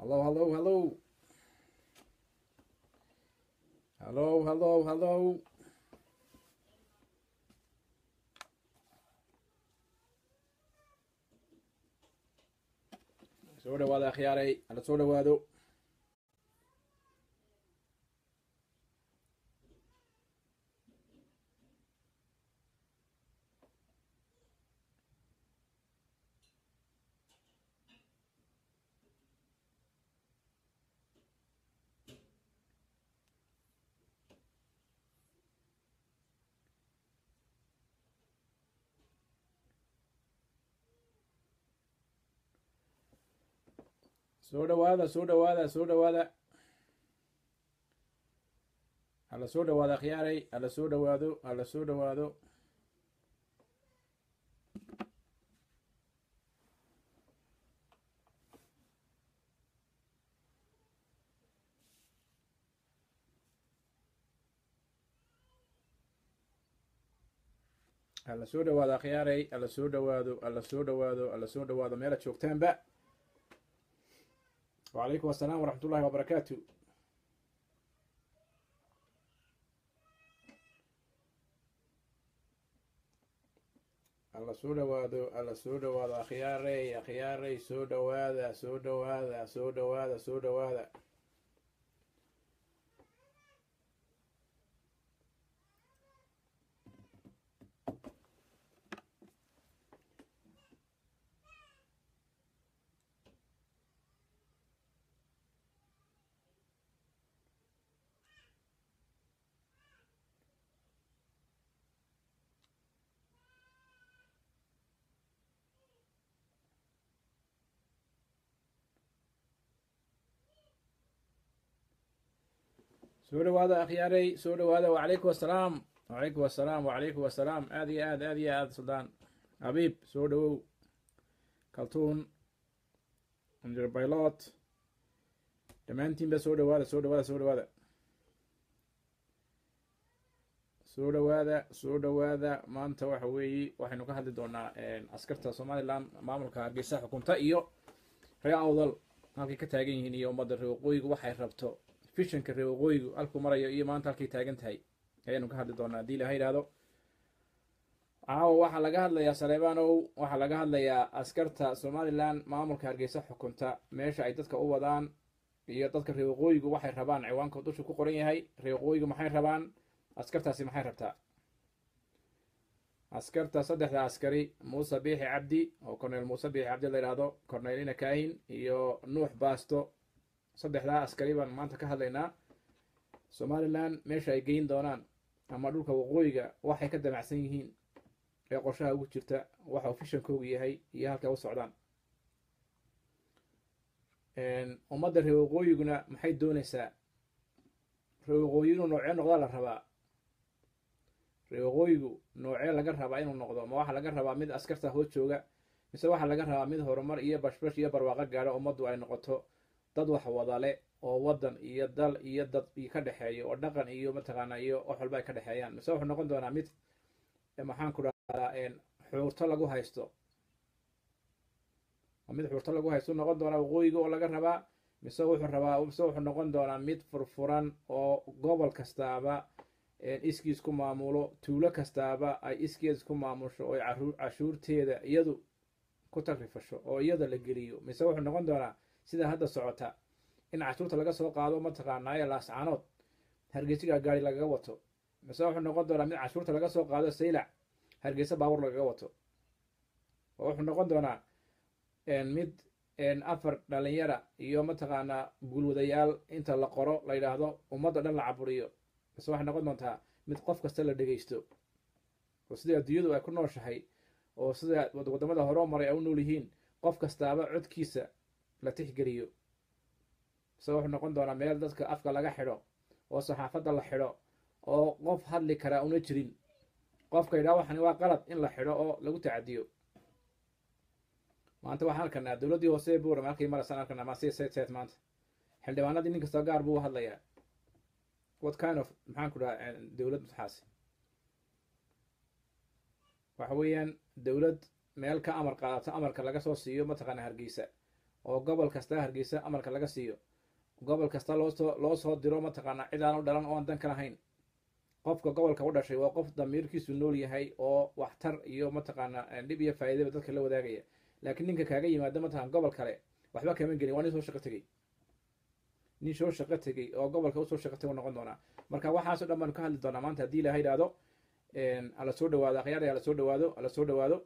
Hello, hello, hello. Hello, hello, hello. Soo dhawaada akhyaaray, hala soo dhawaado. Soo dhawaada, soo dhawaada, soo dhawaada. Hala soo dhawaada akhyaaray, hala soo dhawaado, hala soo dhawaado. Hala soo dhawaado akhyaaray, hala soo dhawaado, hala soo dhawaado, hala soo dhawaado meela joogtaanba. وعليكم السلام ورحمة الله وبركاته. alla soo dhawaado, alla soo dhawaado akhyaaray, akhyaaray, soo dhawaada, soo dhawaada, soo dhawaada, soo dhawaada. soo dhawaada akhyaaray, soo dhawaada. وعليكم السلام، وعليكم السلام، وعليكم السلام. aad iyo aad, aad iyo aad suldaan xabiib soo dhawow. kaltuun anjir baylot dhammaantiinba soo dhawaada, soo dhawaada, soo dhawaada, soo dhawaada, soo dhawaada. maanta waxa weeye waxaynu ka hadli doonaa askarta somaliland maamulka hargeysa xukunta iyo reer awdal halkay ka taagan yihiin iyo ummadda reer waqooyigu waxay rabto fishanka reer waqooyigu halkuu marayo iyo maanta halkay taagan tahay ayaynu ka hadli doonaa haddii ilaha yidhaahdo. caawa waxaa laga hadlayaa saleebanow, waxaa laga hadlayaa askarta somaliland maamulka hargeysa xukunta meesha ay dadka u wadaan iyo dadka reer waqooyigu waxay rabaan. ciwaanka dusha ku qoran yahay reer waqooyigu maxay rabaan, askartaasi maxay rabtaa. askarta saddexda askari muuse biixi cabdi oo corneyl muuse biixi cabdi la yidhaahdo, corneyl ina kaahin iyo nuux baasto, saddexdaa askari baan maanta ka hadlaynaa. somaliland meesha ay geyn doonaan ama dhulka waqooyiga waxay ka damacsan yihiin ee qorshaha ugu jirta, waxa uu fishankoogu yahay iyo halkay u socdaan. ummadda reer waqooyiguna maxay doonaysaa. reer waqooyigu noocee noqdaa la rabaa. reer waqooyigu noocee laga rabaa inuu noqdo. ma waxaa laga rabaa mid askarta hoos jooga, mise waxaa laga rabaa mid horumar iyo bashbash iyo barwaaqo gaadho ummaddu ay noqoto dad wax wadale oo waddan iyo dal iyo dad ka dhexeeyo oo dhaqan iyo mataqaana iyo wax walba ay ka dhexeeyaan. mise wuxuu noqon doonaa mid maxaan ku dhahdaa xuurto lagu haysto. mid xuurto lagu haysto noqon doonaa waqooyiga oo laga rabaa, mise wuxuu noqon doonaa mid furfuran oo gobol kastaaba iskiis ku maamulo, tuulo kastaaba ay iskeed ku maamusho oo cashuurteeda iyadu ku takrifasho oo iyada la geliyo. mise wuxuu noqon doonaa sida hadda socota in cashuurta laga soo qaado mataqaanaaye laascaanood hargeysiga gaari lagaga wato. mise wuxuu noqon doonaa mid cashuurta laga soo qaado saylac hargeysa baabuur lagaga wato. oo wuxuu noqon doonaa mid afar dhalinyara iyo mataqaanaa gulwadayaal inta la qoro la yidhaahdo ummadda dhan la caburiyo. mise waxay noqon doontaa mid qof kasta la dhegeysto oo sida adduunyadu ay ku nooshahay oo sida waddamada horeo maray ay u nool yihiin qof kastaaba codkiisa la tixgeliyo. mise wuxuu noqon doonaa meel dadka afka laga xidho oo saxaafadda la xidho oo qof hadli karaa una jirin. qofka yidhaha waxani waa qalad in la xidho oo lagu tacadiyo. maanta waxaan arkanaa dowladdii hoose ee buuram halkay maraysaan arkanaa maset maanta xildhibaanadii nin kastoo gaar buu u hadlayaa. what kind of maxaan ku dhaha dowlad maxaasi. waxa weeyaan dowlad meel ka amar qaadato amarka laga soo siiyo mataqaana hargeysa oo gobol kasta hargeysa amarka laga siiyo gobol kasta loo soo diro mataqaanaa cid aan u dhalan oo aan dan ka lahayn qofka gobolka u dhashay waa qof damiirkiisu nool yahay oo waxtar iyo mataqaanaa dhib iyo faa'iidaba dadka la wadaagaya laakiin ninka kaaga yimaada mataqaan gobol kale waxba kama gelin waa nin soo shaqo tegey nin soo shaqo tegey oo gobolka usoo shaqo tegay noqon doonaa marka waxaasoo dhan baanu ka hadli doonaa maanta haddii ilaha yidhaahdo hala soo dhawaado akhyaaraya hala soo dhawaado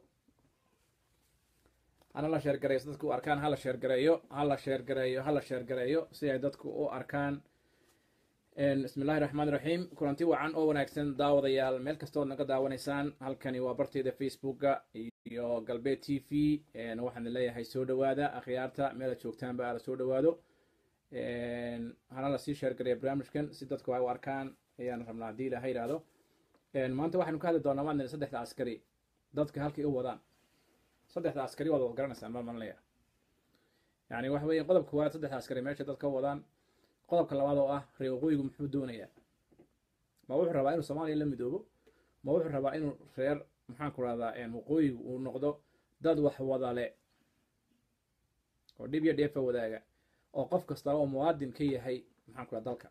hana la sheergareeyo dadku u arkaan hala sheergareeyo si ay dadku u arkaan bismi illahi raxmaan iraxiim kulanti wacan oo wanaagsan daawadayaal meel kastood naga daawanaysaan halkani waa barteyda facebooka iyo galbeed t v waxaan leeyahay soo dhawaada akhyaarta meela joogtaanba ala soo dhawaado hana lasii sheergareeya barnaamijkan si dadku ay u arkaan ayaan rabnaa haddii ilaha yidhaahdo maanta waxaynu ka hadli doonaa maadna saddexda askari dadka halkay u wadaan saddexda askari waad wad garanaysaan malmalnaya yani waxa weeye qodobka koowaad saddexda askari meesha dadka u wadaan qodobka labaad oo ah reer waqooyigu muxuu doonayaa ma wuxuu rabaa inuu soomaaliya la midoobo ma wuxuu rabaa inuu reer maxaan ku rahdaa waqooyigu uu noqdo dad wax wadale oo dhib iyo dheefa wadaaga oo qof kastaba oo muwaadin ka yahay maxaan ku raha dalka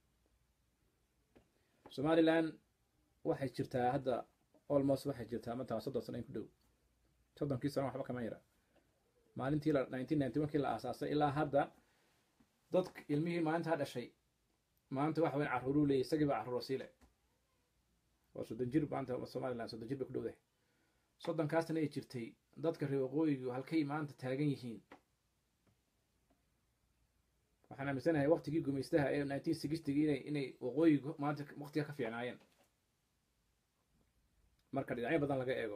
somaliland waxay jirtaa hadda almost waxay jirtaa mataa 30 sano in ku dhow 30 sano waxba kama yara maalintii 1991 la aasaasay ilaa hadda dadka ilmihii maalintaa dhashay maanta waxa weyn carruuruu leeyahy isagiiba carruur siile waa 30 jir maanta somaliland 30 jir bay ku dhowdahay 30kaasna ay jirtay dadka reer waqooyigu halkay maanta taagan yihiin waxaan aaminsanahay waqtigii gumaystaha ee 1960 inay waqooyigu maanta waqtiga ka fiicnaayeen marka dhinacyo badan laga eego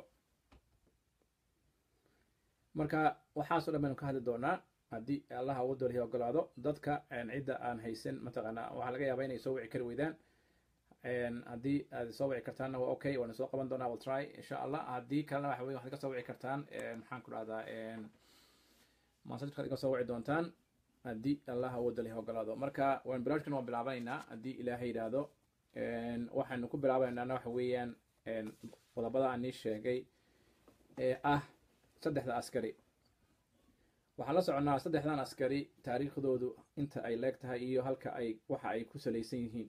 marka waxaasoo dhan baynu ka hadli doonaa haddii allaha ugu dolhi ogolaado dadka cidda aan haysan mataqaanaa waxaa laga yaabaa inay soo wici kari weydaan haddii aad soo wici kartaanna waa okay waana soo qaban doonaa will try insha allah haddii kalena waxa weye waxaad ka soo wici kartaan maxaan ku dhahdaa maasajkaad iga soo wici doontaan haddii allaha ugu dolhi ogolaado marka barnaamijkan waan bilaabanaynaa haddii ilaahay yidhaahdo waxaynu ku bilaabanaynaana waxa weeyaan qodobada aan nii sheegay ee ah saddexda askari waxaan la soconnaa saddexdan askari taariikhdoodu inta ay leeg tahay iyo halka waxa ay ku salaysan yihiin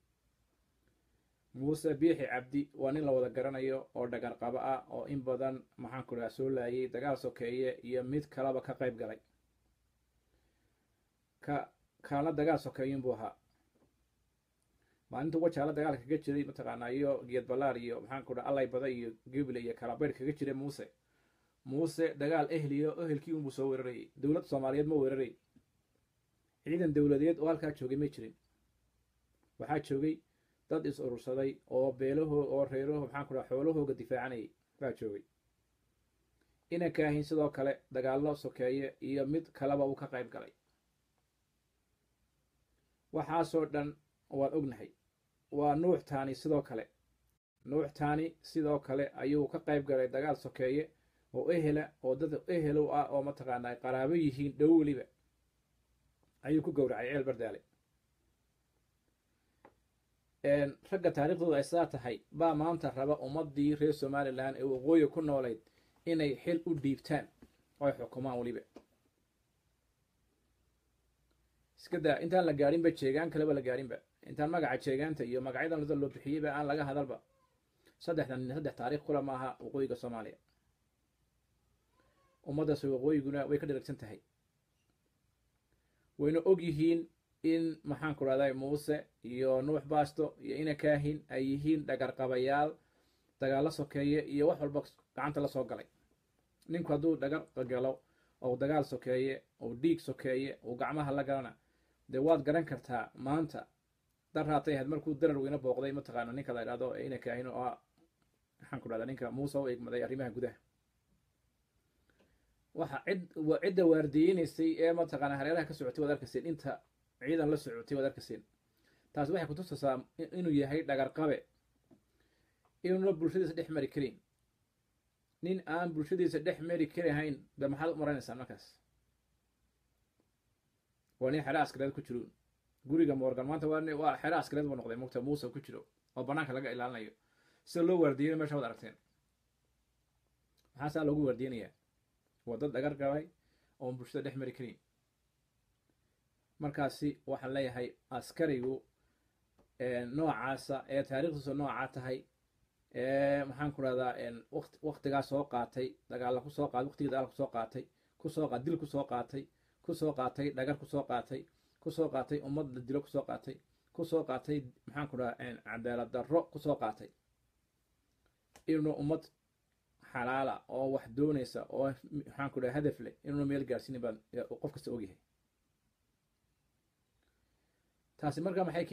muuse biixi cabdi waa nin la wada garanayo oo dhagar qabo ah oo in badan maxaan ku dhaha soo laayay dagaal sokeeye iyo mid kalaba ka qayb galay kaana dagaal sokeeyin buu ahaa maalinta wajaala dagaal kaga jiray mataqaanaa iyo geed ballaar iyo maxaan ku dhaha allay bada iyo geble iyo kalabeer kaga jiray muuse dagaal ehliyo ehelkii unbuu soo weerarayay dowlad soomaaliyeed ma weeraray ciidan dowladeed oo halkaa joogay ma jirin waxaa joogay dad is urursaday oo oo reeraho maxaan ku dhaha xoolahooga difaacanayay baa joogay inankaahin sidoo kale dagaallo sokeeye iyo mid kaleba uu ka qayb galay waxaasoo dhan waan ognahay waa nuux taani sidoo kale ayuu ka qayb galay dagaal sokeeye oo ehela oo dad ehelow ah oo mataqaanaa ay qaraabo yihiin dhow weliba ayuu ku gowracay ceel bardaale ragga taariikhdooda ay saa tahay baa maanta raba ummadii reer somaliland ee waqooyi ku noolayd inay xil u dhiibtaan oo ay xukumaan weliba iska daa intaan la gaadhinba jeegaan kaleba la gaadhinba intaan magaca jeegaanta iyo magacyadan lada loo bixiyeyba aan laga hadalba saddex taariikh kula maaha waqooyiga soomaaliya ummaddaas waqooyiguna way ka dheragsan tahay wayna og yihiin in maxaan ku rahday muuse iyo nuux baasto iyo inakaahin ay yihiin dhagarqabayaal dagaallo sokeeye iyo wax walba gacanta la soo galay ninku hadduu dhagar galo oo dagaal sokeeye oo dhiig sokeeye oo gacmaha la galana dee waad garan kartaa maanta daraatay ahayd markuu darar weyne booqday mataqaana ninka la idhahdo inakaahin oo ah maxaan ku rahdaa ninka muuse u egmaday arrimaha gudaha waxa cidda waardiyeynaysay ee mataqaanaa hareeraha ka socotay waad arkaseen inta ciidan la socotay waad arkaseen taas waxay ku tusaysaa inuu yahay dhagar qabe inuuna bulshadiisa dhex mari karin nin aan bulshadiisa dhex mari karahayn ba maxaad u maranaysaa markaas waa nin xero askareed ku jiroon guriga morgan maanta waa xero askareed buu noqday mugta muuse ku jiro oo banaanka laga ilaalinayo sida loo waardiyeyna meesha waad aragteen maxaasaa loogu waardiyeynayaa waa dad dhagar qabay oon bulshada dhex mari karin. markaasi waxaan leeyahay askarigu noocaasa ee taariikhdiisu noocaa tahay maxaan ku rahdaa waqtigaa soo qaatay dagaalla kusoo qaatay waqtigii dagaal kusoo qaatay dil kusoo qaatay dhagar kusoo qaatay ummad la dilo kusoo qaatay maxaan ku rahdaa cadaalad darro kusoo qaatay inuu ummad xalaala oo wax doonaysa oo maxaan ku rahdaa hadaf leh inuuna meel gaarsiinin baan qof kasta ogyahay. taasi markaa maxay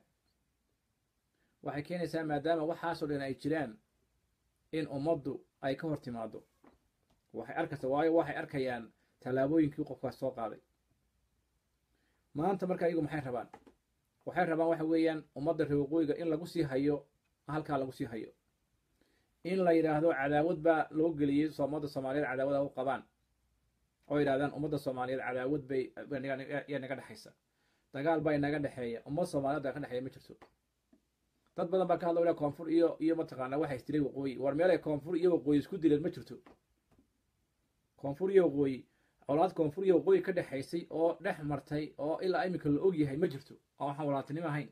keenaysaa maadaama waxaasoo dhan ay jiraan in ummaddu ay ka hor timaado waxay arkaysaa waayo waxay arkayaan tallaabooyinkii qofkaas soo qaaday. maanta marka iyagu maxay rabaan waxa weeyaan ummadda reer waqooyiga in lagu sii hayo halkaa lagu sii hayo, in la yidhaahdo cadaawad baa loo geliyey ummadda soomaaliyeed cadaawada u qabaan oo yidhahdaan ummadda soomaaliyeed cadaawad yaa naga dhexaysa, dagaal baa inaga dhexeeya, ummad soomaaliyeed ka dhexeeya ma jirto. dad badan baa ka hadla koonfur iyo mataqaanaa waxaa isdilay waqooyi. war meelay koonfur iyo waqooyi isku dileen ma jirto. koonfur iyo waqooyi colaad koonfur iyo waqooyi ka dhexaysay oo dhex martay oo ilaa iminka la og yahay ma jirto oo waxaan walaaltinimo ahayn.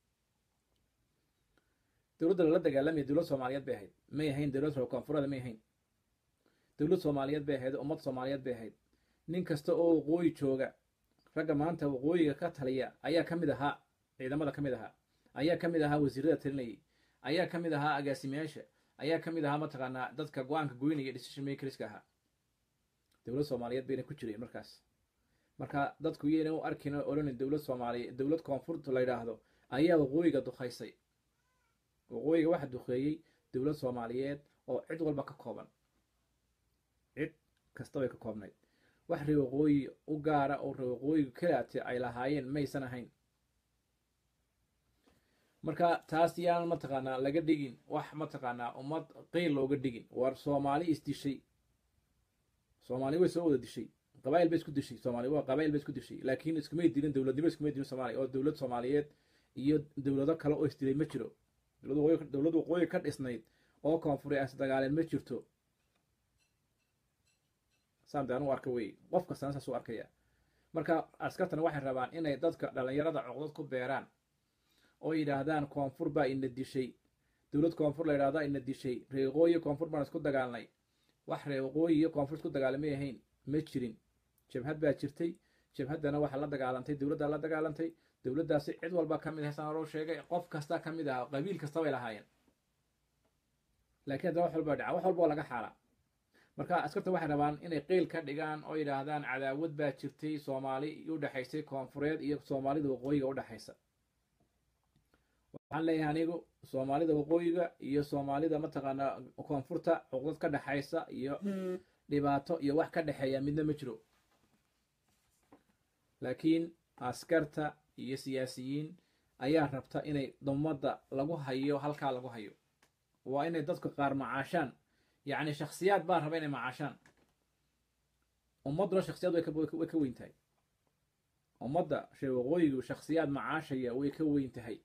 dowladda lala dagaalamaya dowlad soomaaliyeed bay ahayd, may ahayn dowlad koonfurada may ahayn. dowlad soomaaliyeed bay ahayd, ummad soomaaliyeed bay ahayd. nin kasta oo waqooyi jooga, ragga maanta waqooyiga ka taliya ayaa ka mid ahaa ciidamada ka mid ahaa, ayaa ka mid ahaa wasiirada talinayay, ayaa ka mid ahaa agaasimayaasha, ayaa ka mid ahaa mataqaanaa dadka go-aanka goynaya decision makerska ahaa. dowlad soomaaliyeed bayna ku jireen markaas. marka dadku iyayna u arkin oo odhanin dowlad soomaaliyeed dowlad koonfurta la yidhaahdo ayaa waqooyiga duqaysay. waqooyiga waxa duqeeyey dowlad soomaaliyeed oo cid walba ka kooban, cid kasta way ka koobnayd. wax reer waqooyi u gaara oo reer waqooyiga kalaate ay lahaayeen maysan ahayn. marka taas yaan mataqaanaa laga dhigin wax mataqaanaa ummad qeyl looga dhigin. war soomaali isdishay, soomaali way soo wada dishay, qabaa'il bay isku dishay, soomaali waa qabaa'il bay isku dishay, laakiin iskumay dilin dowladnimo iskumay dilin soomaaliya oo dowlad soomaaliyeed iyo dowlado kale oo isdilay ma jiro. dowlad waqooyi ka dhisnayd oo koonfuri as dagaaleen ma jirto. saamdaan u arka wey, qof kastana saas u arkaya. marka askartana waxay rabaan inay dadka dhalinyarada coqdad ku beeraan oo yidhaahdaan koonfur baa ina dishay, dowlad koonfur la yidhahdaa ina dishay, reer waqooyi koonfur baan isku dagaalnay. wax reer waqooyi iyo koonfur isku dagaalamay ahayn ma jirin. jabhad baa jirtay, jabhaddana waxaa la dagaalantay dowladdaa la dagaalantay. dowladdaasi cid walba ka mid ahsan loo sheegay, qof kasta ka mid aha, qabiil kasta bay lahaayeen. laakiin haddana wax walba dhaca, wax walba oo laga xaalaa. marka askarta waxay rabaan inay qeyl ka dhigaan oo yidhaahdaan cadaawad baa jirtay soomaali u dhexaysay koonfureed iyo soomaalida waqooyiga u dhexaysa. waxaan leeyahay anigu soomaalida waqooyiga iyo soomaalida mataqaanaa koonfurta cuqdad ka dhexaysa iyo dhibaato iyo wax ka dhexeeya midna ma jiro. laakiin askarta iyo siyaasiyiin ayaa rabta inay ummadda lagu hayo halkaa lagu hayo. waa inay dadka qaar macaashaan, yacni shakhsiyaad baa raba inay macaashaan. ummadduna shakhsiyaad way ka weyn tahay. ummadda reer waqooyigu shakhsiyaad macaashaya way ka weyn tahay.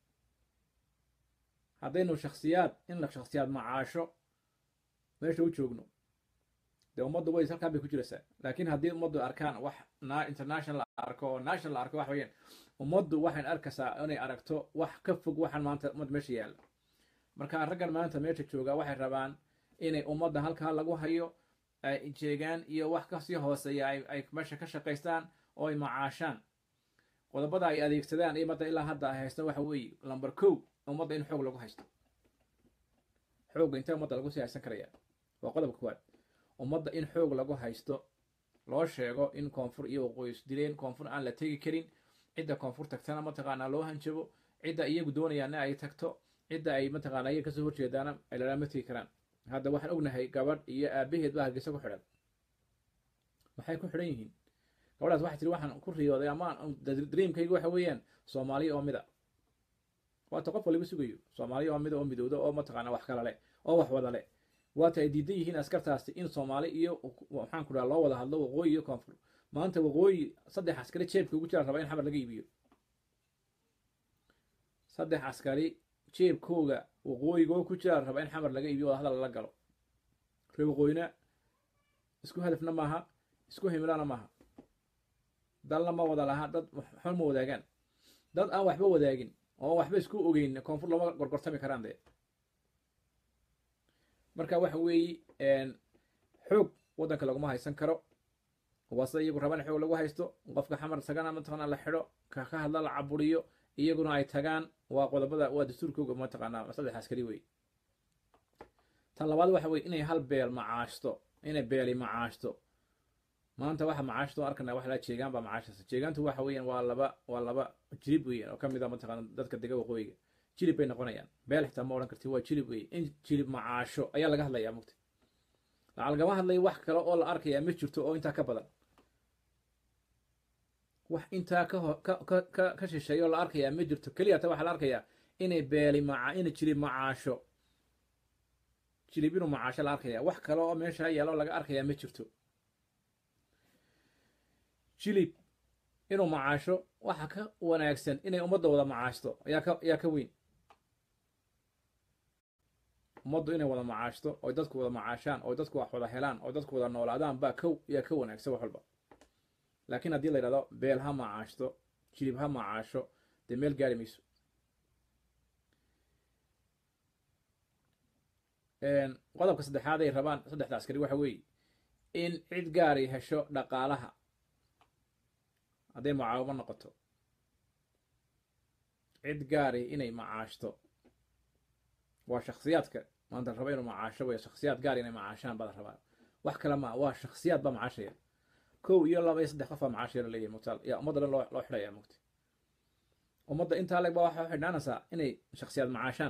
haddaynu shakhsiyaad macaasho meesha u joogno dee ummaddu way halkaan bay ku jiraysaa. laakiin haddii ummaddu arkaan wax international la arko oo national la arko wax weeyaan, ummaddu waxayn arkaysaa inay aragto wax ka fog waxaan maanta ummad meesha yaalla. marka raggan maanta meesha jooga waxay rabaan inay ummadda halkaa lagu hayo ay jeegaan iyo wax kasii hooseeya ay meesha ka shaqaystaan oo ay macaashaan. qodobada ay adeegsadaan iyo madda ilaa hadda ay haystaan waxa weeye number 1 ummadda in xoog lagu haysto. xoogga intee ummadda lagu sii haysan karaya waa qodobka koowaad. ummadda in xoog lagu haysto, loo sheego in koonfur iyo waqooyi isdileen, koonfur aan la tegi karin, cidda koonfur tagtana mataqaanaa loo hanjabo, cidda iyagu doonayaana ay tagto, cidda ay mataqaanaa iyaga kasoo horjeedaana ay lama tegi karaan. hadda waxaan ognahay gabadh iyo aabaheed baa hargeysa ku xidhan. maxay ku xidhan yihiin? gabadhaas waxay tiri waxaan ku riyooday ama dreamkayga waxa weeyaan soomaaliya oo mida. waata qof waliba sugayo soomaaliya oo mida oo midowda oo mataqaanaa wax kala leh oo wax wada leh. waata ay diidan yihiin askartaasi in soomaali iyo waxaan ku dhaha loo wada hadlo waqooyi iyo koonfur. maanta waqooyi 3 askari jeebka ugu jira raba in xamar laga iibiyo. 3 askari jeebkooga waqooyigoo ku jira raba in xamar laga iibiyo oo hadal la galo. reer waqooyina isku hadafna maaha, isku himilana maaha dalna ma wada laha dad waxba ma wadaagaan dad aan waxba wadaagin oo waxba isku ogeyn koonfur lama gorgortami karaan dee marka waxa weeye xoog waddanka laguma haysan karo waa sida iyagu rabaan xoog lagu haysto qofka xamar tagana mataqaanaa la xidho ka hadla la caburiyo iyaguna ay tagaan waa qodobada waa dastuurkooga mataqaanaa saddex askari wey tan labaad waxa weye inay hal beel macaashto inay beeli macaashto maanta waxa macaashto arkana waxa la jeegaan baa macaashaysa jeegaantu waxa weeyaan waa laba jilib weeyaan oo ka mid ah mataqaanaa dadka dega waqooyiga jilib bay noqonayaan beel xitaa ma odhan karti waa jilib weeye in jilib macaasho ayaa laga hadlayaa mugta lagama hadlayo wax kale oo la arkayaa ma jirto oo intaa ka badan wax intaa ka shisheeyo la arkayaa ma jirto keliya ta waxaa la arkayaa inay beeli inay jilib macaasho jilib inuu macaasho la arkaya wax kale oo meesha yaalo laga arkayaa ma jirto jilib inuu macaasho waxa ka wanaagsan inay ummadda wada macaashto ayaa ka weyn ummaddu inay wada macaashto oy dadku wada macaashaan oy dadku wax wada helaan oy dadku wada noolaadaan baa yaa ka wanaagsan wax walba laakiin haddii la yidhahdo beel ha macaashto jilib ha macaasho dee meel gaari mayso qodobka saddexaad ay rabaan saddexda askari waxa weeye in cid gaari hesho dhaqaalaha hadday mucaawimo noqoto cid gaari inay macaashto waa shakhsiyaadka maanta raba inuu macaasho way shakhsiyaad gaari inay macaashaan baa la rabaa wax kale ma waa shakhsiyaad baa macaashaya 1 iyo 2 iyo 3 qof baa macaashaya la leeyahay mutaal yaa ummadda dhan loo xidhayaa mugti ummadda intaa leg baa waxaa xidhnaanaysaa inay shakhsiyaad macaashaan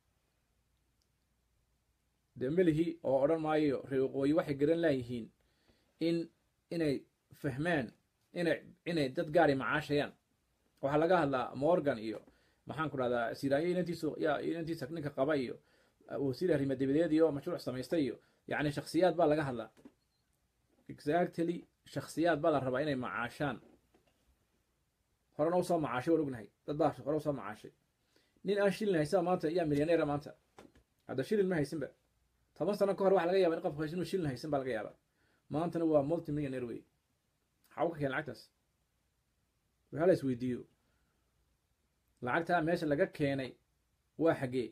dee melihii oo odhan maayo reer waqooyi waxay garan laayihiin inay fahmaan inay dad gaari macaashayaan waxaa laga hadlaa morgan iyo maxaan ku dhahdaa siraayo inantiisa ninka qaba iyo wasiir arrimo dibadeed iyo mashruuc samaystay iyo yacni shakhsiyaad baa laga hadlaa exactly shakhsiyaad baa la rabaa inay macaashaan horena usoo macaashay waan ognahay dad baa hore usoo macaashay nin aan shilin haysaa maanta yaa milyaneera maanta hadda shilin ma haysinba 10 sano ka hor waxa laga yaabaa in qofku inuu shilin haysan baa laga yaabaa maantana waa multi millionaire wey maxaa uga keen lacagtaas waxaa la isweydiiyo lacagtaa meesha laga keenay waa xaggee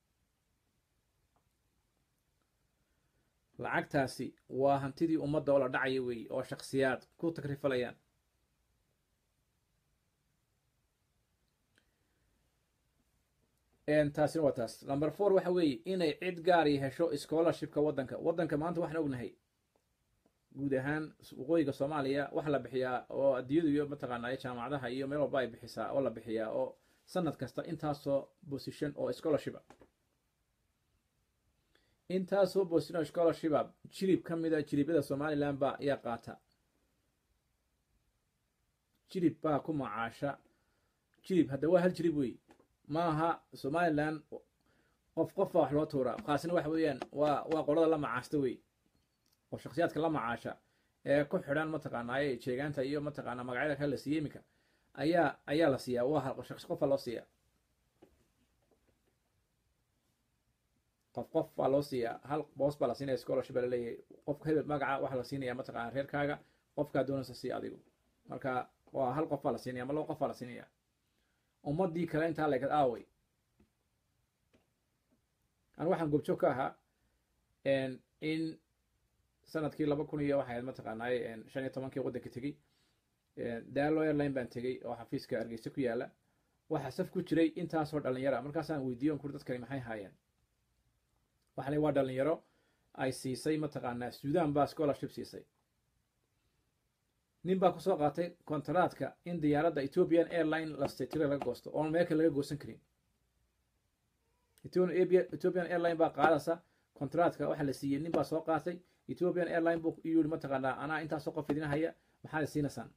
lacagtaasi waa hantidii ummadda oo la dhacaya weeye oo shakhsiyaad ku takrifalayaan taasina waa taas number 4 waxa weeye inay cid gaari hesho scholarshipka waddanka maanta waxaan ognahay guud ahaan waqooyiga soomaaliya waxa la bixiyaa oo adduunyadu iyo mataqaanaa jaamacadaha iyo meel walba ay bixisaa oo la bixiyaa oo sanad kasta intaasoo position oo scholarship intaasoo position oo scholarship jilib ka mida jilibyada somaliland baa ayaa qaata jilib baa ku macaasha jilib hadda waa hal jilib wey maaha somaliland qof baa wax loo tuuraa kaasina waxa weeyaan waa qolada la macaashta wey oo shakhsiyaadka la macaasha ee ku xidhan mataqaanaa jeegaanta iyo mataqaanaa magacyada kale la siiyey iminka ayaa la siiyaa waa hal qofa loo siiyaa qof baa loo siiyaa hal boos baa la siinaya scholarship baa la leeyahay qofka hebel magaca waxaa la siinayaa mataqaanaa reerkaaga qofkaa doonaysa sii adigu marka waa hal qof baa la siinaya ama 2 qof baa la siinaya ummaddii kale intaa leegad aaway an waxaan goobjoog ka ahaa in sanadkii 2000 iyo waxay mataqaanaa 15 waddanka tegey daalo airline baan tegey oo xafiiska Hargeysa ku yaala waxa saf ku jiray intaasoo dhalinyaro markaasaan weydiiyo kur dadkani maxay haayeen waxaan waa dhalinyaro ay siisay mataqaanaa Suudaan baa scholarship siisay nin baa ku soo qaatay kontraadka in diyaaradda Ethiopian Airline la tiro laga goosto oo meelka laga goosan karin Ethiopian Airline baa qaadaysa kontraadka waxa la siiyay nin baa soo qaatay Ethiopian Airline buu yiri mataqaanaa ana intaas qof idin haya maxaa siinaysan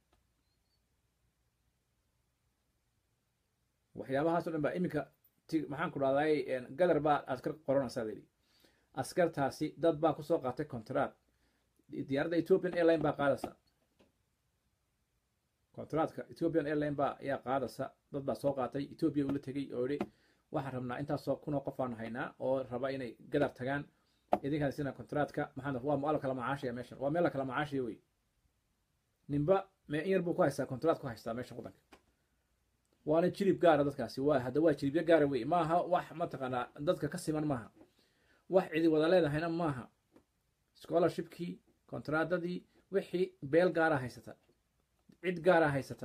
waxyaabahaas oo dhan baa iminka maxaan ku dhahday gadar baa askar qoranaysa leeyahay askartaasi dad baa ku soo qaatay kontraad diyaaradda Ethiopian Airline baa qaadaysa kontraadka Ethiopian Airline baa ayaa qaadaysa dad baa soo qaatay Ethiopia uu la tagay oo yiri waxaan rabnaa intaasoo kunoo qof aan haynaa oo raba inay gadar tagaan idinkaan sina kontraadka maxaan waa mu'alaf kala macaashiya meeshan waa meel kala macaashiya wey ninba in yar buu ku haystaa kontraad ku haystaa meesha waddanka waana jilib gaara dadkaasi waa hadda waa jilibyo gaara wey maaha wax mataqaanaa dadka ka siman maaha wax cidi wada leedahayna maaha scholarshipkii kontraadadii wixii beel gaara haysata cid gaara haysata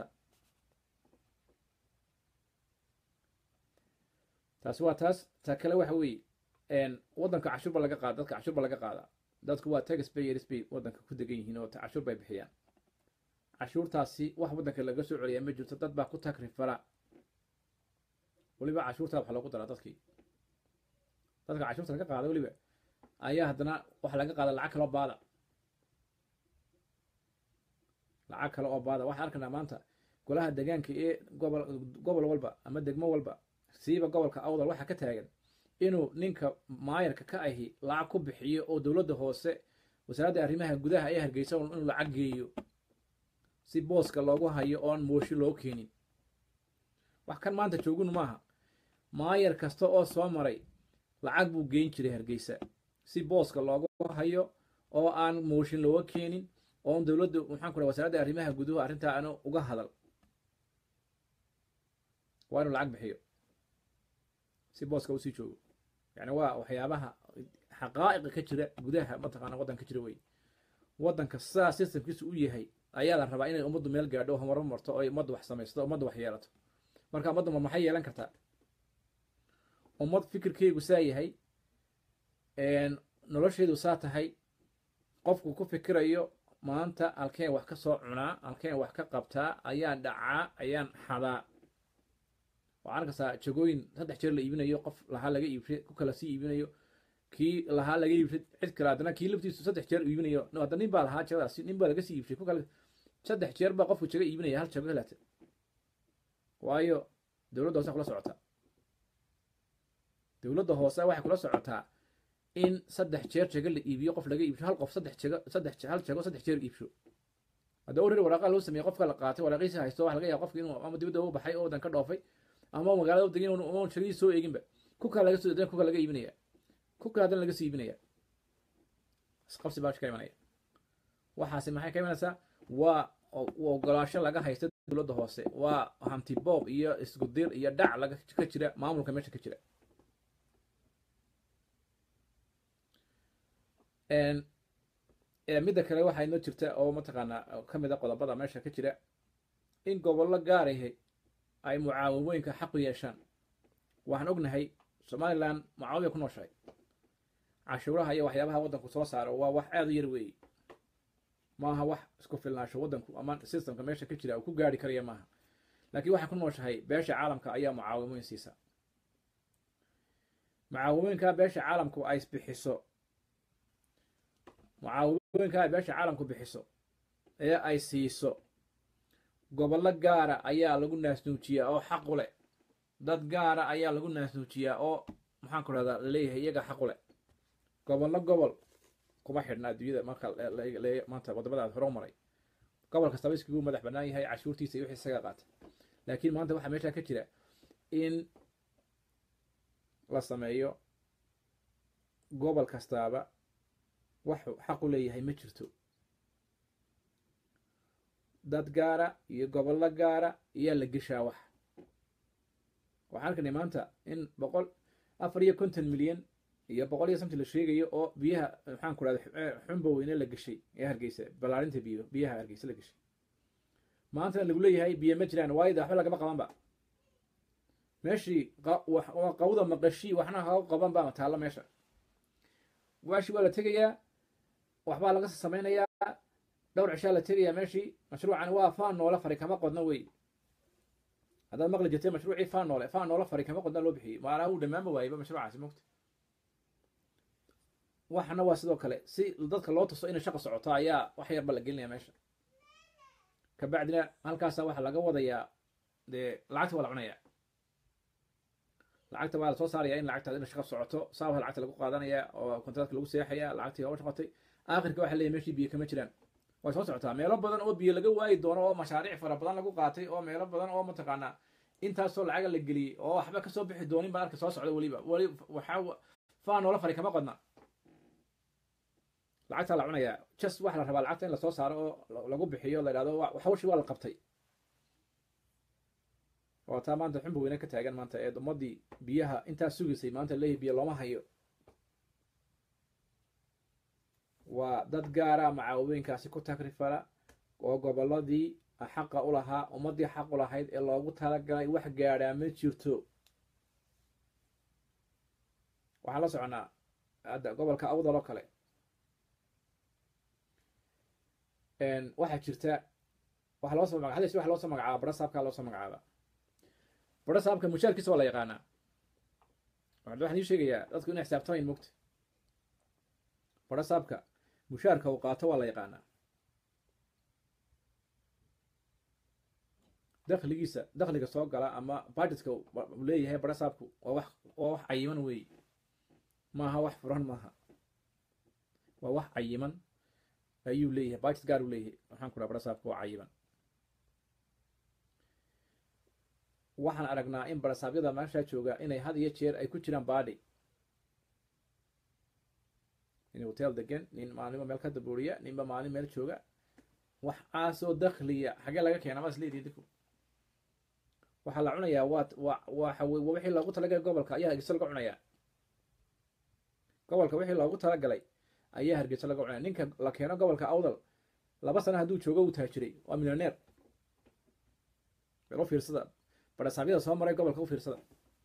taasi waa taas ta kale waxa weeye waddanka cashuurba laga qaada dadka cashuurba laga qaadaa dadku waa tax payers bay waddanka ku degan yihiin oo cashuur bay bixiyaan cashuurtaasi wax waddanka laga soo celiyaa ma jirto dad baa ku takrifala weliba cashuurtaa waxa loogu daraa dadka cashuurta laga qaada weliba ayaa haddana waxa laga qaada lacag kale oo baada waxaan arkanaa maanta golaha deegaanka ee gobol walba ama degmo walba siiba gobolka awdal waxaa ka taagan inuu ninka maayarka ka ahi lacag ku bixiyo oo dowladda hoose wasaaradda arrimaha gudaha ee hargeysa inuu lacag geeyo si booska loogu hayo oon mooshi loo keenin wax kan maanta jooginu maaha maayar kasta oo soo maray lacag buu geyn jiray hargeysa si booska loogu hayo oo aan mooshin looga keenin oon dowladda maxaan ku dhaha wasaaradda arrimaha guduhu arrintaa aanu uga hadal waa inuu lacag bixiyo si booska usii joogo yani waa waxyaabaha xaqaa'iqa ka jira gudaha mataqaana waddanka ka jira wey waddanka sidaa systemkiisu u yahay ayaa la rabaa inay ummaddu meel gaadho oo horumar marto oo ummaddu wax samaysto ummaddu wax yeelato marka ummaddu maxay yeelan kartaa ummad fikirkeygu saa yahay nolosheedu saa tahay qofku ku fikirayo maanta halkeen wax ka soo cunaa halkeen wax ka qabtaa ayaan dhacaa ayaan xadaa waxaan arkaysaa jagooyin 3 jeer la iibinayo qof lahaa laga iibshay ku kala sii iibinayo kii lahaa laga iibshay cid kale haddana kii laftiisu 3 jeer iibinayo hadda nin baa lahaa jagadaasi nin baa laga sii iibshay ku kale 3 jeer baa qofku jaga iibinaya hal jago helata waayo dowladda hoose kula socotaa dowladda hoose waxay kula socotaa in 3 jeer jaga la iibiyo qof laga iibsho hal qof 3 jago hal jago 3 jeer iibsho hadda urir waraaqa loo sameeyay qofka la qaatay waraaqiisa haysto wax laga yaabo qofka inuu ama dibadda u baxay oo wadan ka dhoofay ama magaalada degin oo shaqadii soo eeginba ku kala laga soo deedan ku kala laga iibinaya ku kala dan laga soo iibinaya isqabsi baa ka imanaya waxaasi maxay ka imanaysaa waa ogolaasho laga haysto dowladda hoose waa hanti boob iyo isku dir iyo dhac laga ka jira maamulka meesha ka jira midda kale waxaa inoo jirta oo mataqaanaa ka mid a qodobada meesha ka jira in gobollo gaarahay ay mucaawimooyinka xaq u yeeshaan waxaan ognahay somalilan mucaawiya ku nooshahay cashuuraha iyo waxyaabaha waddanku soo saaro waa wax aad u yar weeye maaha wax isku filnaansho waddanku ama systemka meesha ka jira uu ku gaari karaya maaha laakiin waxay ku nooshahay beesha caalamka ayaa mucaawimooyin siisa mucaawimooyinka beesha caalamku ay bixiso mucaawimooyinka ay beesha caalamku bixiso ee ay siiso gobollo gaara ayaa lagu naasnuujiyaa oo xaq u leh dad gaara ayaa lagu naasnuujiyaa oo maxaan ku rahdaa laleeyahay iyaga xaq u leh gobol kuma xidhna adduunyada marka maanta waddamada hore u maray gobol kastaba iskagu madax bannaan yahay cashuurtiisa iyo wixii isaga qaata laakiin maanta waxaa meesha ka jira in la sameeyo gobol kastaaba waxuu xaq u leeyahay ma jirto dad gaara iyo gobollo gaara ayaa la geshaa waxaan arkanay maanta in 450 milyan iyo 150 la sheegayo oo biyaha maxaan ku rahdaa xumba weyne la gashay ee hargeysa balaarinta biyaha hargeysa la gashay maanta lagu leeyahay biyo ma jiraan waayo waxba lagama qabanba meeshii qawda maqashii waxna ha qabanba taalla meesha waashi waa la tegayaa waxbaa laga samaynayaa dhowr cishaa la tegayaa meeshii mashruucan waa faan noola fari kama qodna wey haddaad maqli jirtay mashruucii faan noola fari kama qodna loo bixiyey maanaa uu dhammaanba waayba mashruucaasi mogta waxana waa sidoo kale si dadka loo tuso inay shaqa socoto ayaa wax yarba la gelinaya meesha kabacdina halkaasa waxaa laga wadayaa dee lacagta waa la cunayaa lacagta waa la soo saaraya in lacagtaas ina shaqa socoto saabha lacagta lagu qaadanaya oo kontraadka lagu seexaya lacagtii hooga shaqatay aakhirka waxaa leeyahay meeshii biyo kama jiraan way soo socotaa meelo badan oo biyo laga waayi doono oo mashaariic fara badan lagu qaatay oo meelo badan oo mataqaanaa intaasoo lacaga la geliyey oo waxba kasoo bixi doonin baan arka soo socda weli waxaa faan noola fari kama qodna lacagtaa la cunayaa just waxa la rabaa lacagta in lasoo saaro oo lagu bixiyo la yidhahdo hawshii waa la qabtay. waa taa maanta xunba weyne ka taagan maanta ee ummadii biyaha intaa sugaysay maanta leeyahay biyo looma hayo. waa dad gaara macaawinkaasi ku takrifala oo gobolladii xaqa u lahaa ummadii xaq u lahayd ee loogu talagalay wax gaadhaa ma jirto. waxaan la soconaa hadda gobolka awdal oo kale waxaa jirta waxa loo soo magacaaba barasaabka loo soo magacaaba. barasaabka mushaarkiisa waa la yaqaanaa. waxaan ii sheegayaa dadku inay xisaabtamayn mugta. barasaabka mushaarka uu qaato waa la yaqaanaa. dakhliga soo gala ama budgetka uu leeyahay barasaabku waa wax cayiman weey. maaha wax furan maaha. waa wax cayiman ayuu leeyahay budget gaar uu leeyahay. waxaan ku dhaha barasaabku waa cayiman. waxaan aragnaa in barasaabyada meeshaa jooga inay had iyo jeer ay ku jiraan baadhi. nin hotel degan, nin maalinba meel ka dabuuriya, ninba maalin meel jooga. wax aasoo dakhliya xagee laga keena ma isleedii dinku. waxaa la cunayaa wixii loogu talagalay gobolka ayaa hargeysa laga cunayaa. gobolka wixii loogu talagalay ayaa hargeysa laga cunaya. ninka la keeno gobolka awdal 2 sano hadduu joogo uu taajiray waa milyaneer. u fiirsada barasaabyada soo maray gobolka u fiirsada.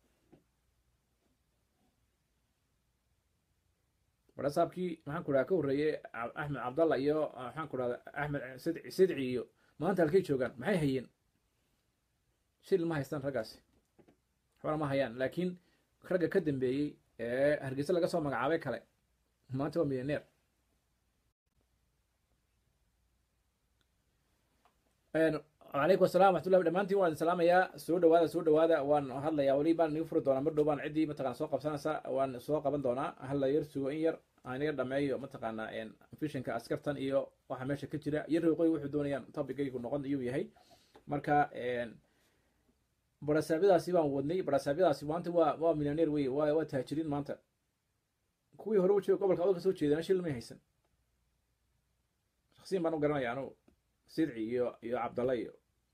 barasaabkii maxaan ku dhaha ka horreeyey axmed cabdalla iyo maxaan ku dhahda axmed sidci iyo maanta halkay joogaan maxay hayeen? shil ma haystaan raggaasi, waxbana ma hayaan. laakiin ragga ka dambeeyey ee hargeysa laga soo magacaabay kale maanta waa milyaneer. calaykum assalam waxmatullahi dhammaantiin waan salaamayaa. soo dhawaada waan hadlayaa. weli baan nigu furi doonaa mar dhow baan ciddii mataqana soo qabsanaysa waan soo qaban doonaa. halla yar sugo in yar aan iga dhameeyo mataqaanaa fishinka askartan iyo waxa meesha ka jira iyo reeqooy wuxuu doonayaan topicaygu noqon iyuu yahay. marka barasaabyadaasi baan wadnay. barasaabyadaasi maanta waa milyaneer wey, waa taajiriin maanta. kuwii hore u jooga gobolka ka soo jeedana shil may haysan. shaksiyan baan u garanaya anugu sidci iyo cabdalla iyo.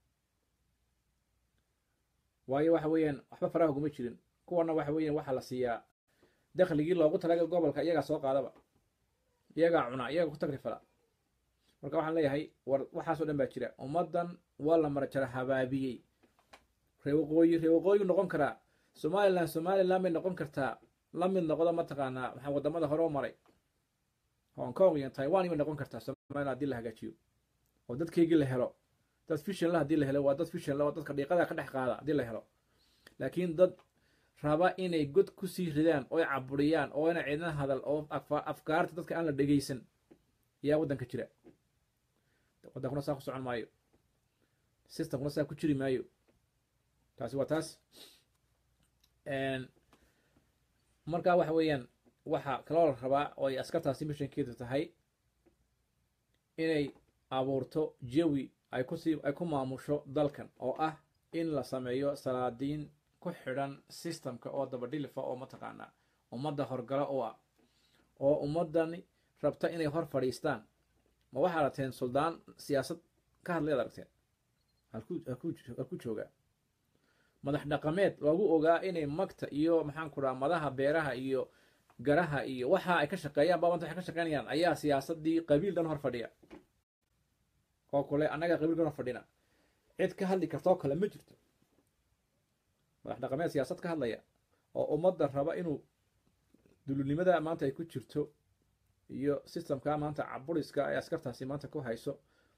waayo waxa weeyaan waxba faraha kuma jirin. kuwana waxa weeyaan waxaa la siiyaa dakhligii loogu talagalay gobolka iyagaa soo qaadaba, iyagaa cunaa, iyagaa ku tagrifala. marka waxaan leeyahay war waxaasoo dhan baa jira. ummaddan waa la marjara habaabiyey. reewaqooyi noqon karaa. somaliland bay noqon kartaa. la mid noqdo mataqaanaa waxaa wadamada hore u maray hong kong iyo taiwan bay noqon kartaa somaliland haddii la hagaajiyo oo dadkeygii la helo. dad fishanla haddii la helo waa dad fishanla oo dadka dhiiqada ka dhex qaada haddii la helo. laakiin dad raba inay god kusii ridaan oo ay caburiyaan oo ina cidna hadal oo afkaarta dadka aan la dhegaysan ayaa waddanka jira. waddankuna saa ku socon maayo. systemkuna saa ku jiri maayo. taasi waa taas. marka waxa weeyaan waxa kaloo la rabaa oo ay askartaasi mishankeedu tahay inay abuurto jawi ay ku maamusho dalkan oo ah in la sameeyo salaadiin ku xidhan systemka oo dabadhilifa oo mataqaanaa ummadda horgala oo ah oo ummaddani rabta inay hor fadhiistaan. ma waxaa aragteen suldaan siyaasad ka hadlayaad aragteen? halku joogaa madax dhaqameed loogu ogaa inay magta iyo maxaan ku dhaha madaha beeraha iyo garaha iyo waxa ay ka shaqeeyaan baabanta waxay ka shaqeynayaan ayaa siyaasadii qabiil dhan hor fadhiya oo kule annaga qabiil dhan hor fadhina. cid ka hadli karta oo kale ma jirto. madax dhaqameed siyaasad ka hadlaya oo ummadda raba inuu dulunimada maanta ay ku jirto iyo systemka maanta caburiska ay askartaasi maanta ku hayso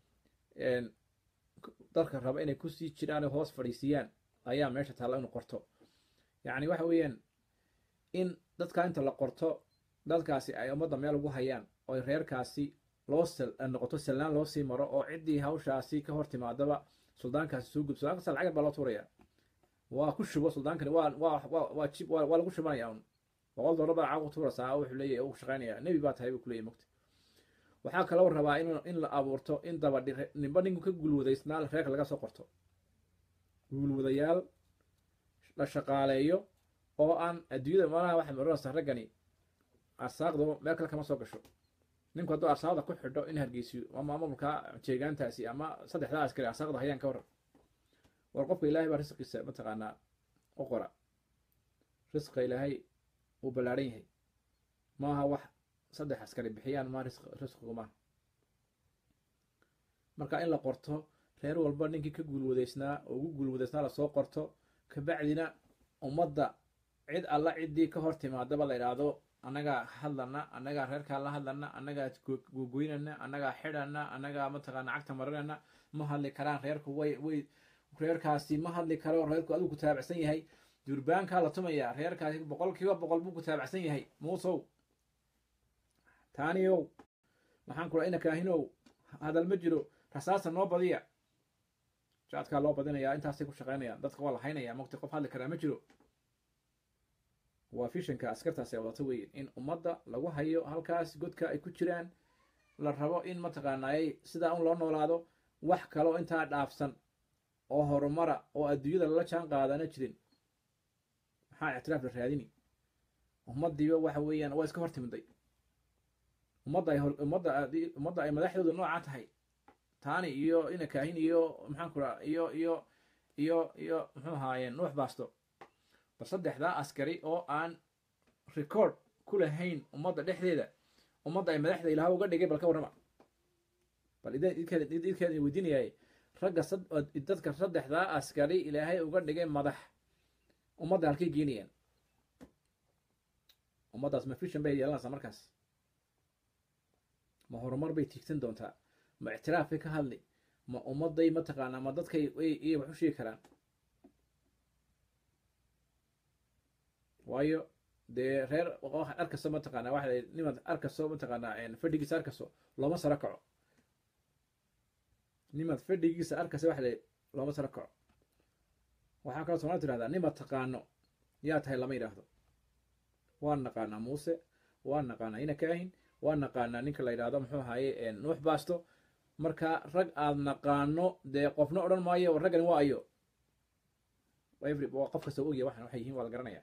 dalka raba inay kusii jiraan oo hoos fadhiisiyaan ayaa meesha taalla inuu qorto. yacni waxa weeyaan in dadka inta la qorto dadkaasi ay ummadda meel ugu hayaan oo ay reerkaasi noqoto sallaan loo sii maro oo ciddii hawshaasi ka hor timaadaba suldaankaasi soo gudbo. suldaankaas lacag baa loo tuuraya. waa ku shubo suldaankani waa lagu shubanaya un $100 baa lacag u tuuraysaa. wuxuu leeyahay uu shaqaynaya nebi baa tahay buu ku leeyahay mugta. waxaa kaloo rabaa in la abuurto in ninba ninku ka gulwadaysnaa reerka laga soo qorto. gulwadayaal la shaqaaleeyo oo aan adduunyada malaha waxa marinaysa raggani arsaaqdo meel kale kama soo gasho. ninku hadduu arsaaqda ku xidho in hargeysiyo ama maamulka jeegaantaasi ama saddexdaa askari arsaaqda hayaan ka waran war qofka ilaahay baa risqiisa mataqaanaa u qora risqa ilaahay uu ballaaran yahay maaha wax saddex askari bixiyaan ma risqigu maaha marka in la qorto reer walba ninkii ka guulwadaysnaa oo ugu guulwadaysnaa lasoo qorto kabacdina ummadda cid alla ciddii ka hor timaadaba la idhaahdo annagaa hadlana annagaa reerkaa la hadlana annagaa gogoynana annagaa xidhana annagaa mataqaana cagta marinana ma hadli karaan reerku way reerkaasi ma hadli karo reerku adigu ku taabacsan yahay durbaankaa la tumayaa reerkaasi 100% buu ku taabacsan yahay muusow taaniyow waxaan kula ina kaahinow hadal ma jiro rasaasa noo badiya jaadkaa loo badinayaa intaasay ku shaqaynayaan dadka waa la haynayaa mogti qof hadli karaa ma jiro waa fishanka askartaasi ay wadato weeye in ummadda lagu hayo halkaas godka ay ku jiraan la rabo in mataqaanaayay sidaa un loo noolaado wax kaloo intaa dhaafsan oo horumara oo adduunyada lala jaan qaadana jirin maxaa ictiraaf la raadini ummaddiiba waxa weeyaan waa iska hor timiday ummadda ay madaxdooda noocaa tahay taani iyo ina kaahin iyo maxaan ku raa iyo muxuu ahaayeen nuux baasto bal saddexdaa askari oo aan record ku lahayn ummadda dhexdeeda ummadda ay madaxda ilaah uga dhigay bal ka warrama bal idinkeeda weydiinayay ragga dadka saddexdaa askari ilaahay uga dhigay madax ummadda halkay geenayaan ummaddaas ma fishan bay yeelanaysaa markaas ma horumar bay tiigsan doontaa ma ictiraaf bay ka hadli ma ummadday mataqaanaa ma dadkay ay wax u sheegi karaan waayo dee reer arkaso mataqaanaa waxa nimaad arkaso mataqaanaa fadhigiisa arkaso looma saro kaco nimaad fadhigiisa arkasa waxa looma saro kaco waxaa kaloo soomaalida tirahdaa nimaad taqaano yaa tahay lama yidhaahdo waan naqaanaa muuse waan naqaanaa ina kaahin waan naqaanaa ninka la yidhaahdo muxuu ahaaye nuux baasto marka rag aad naqaano dee qofna odhan maayo raggani waa ayo qof kasta ogya waxay yihiin waa la garanaya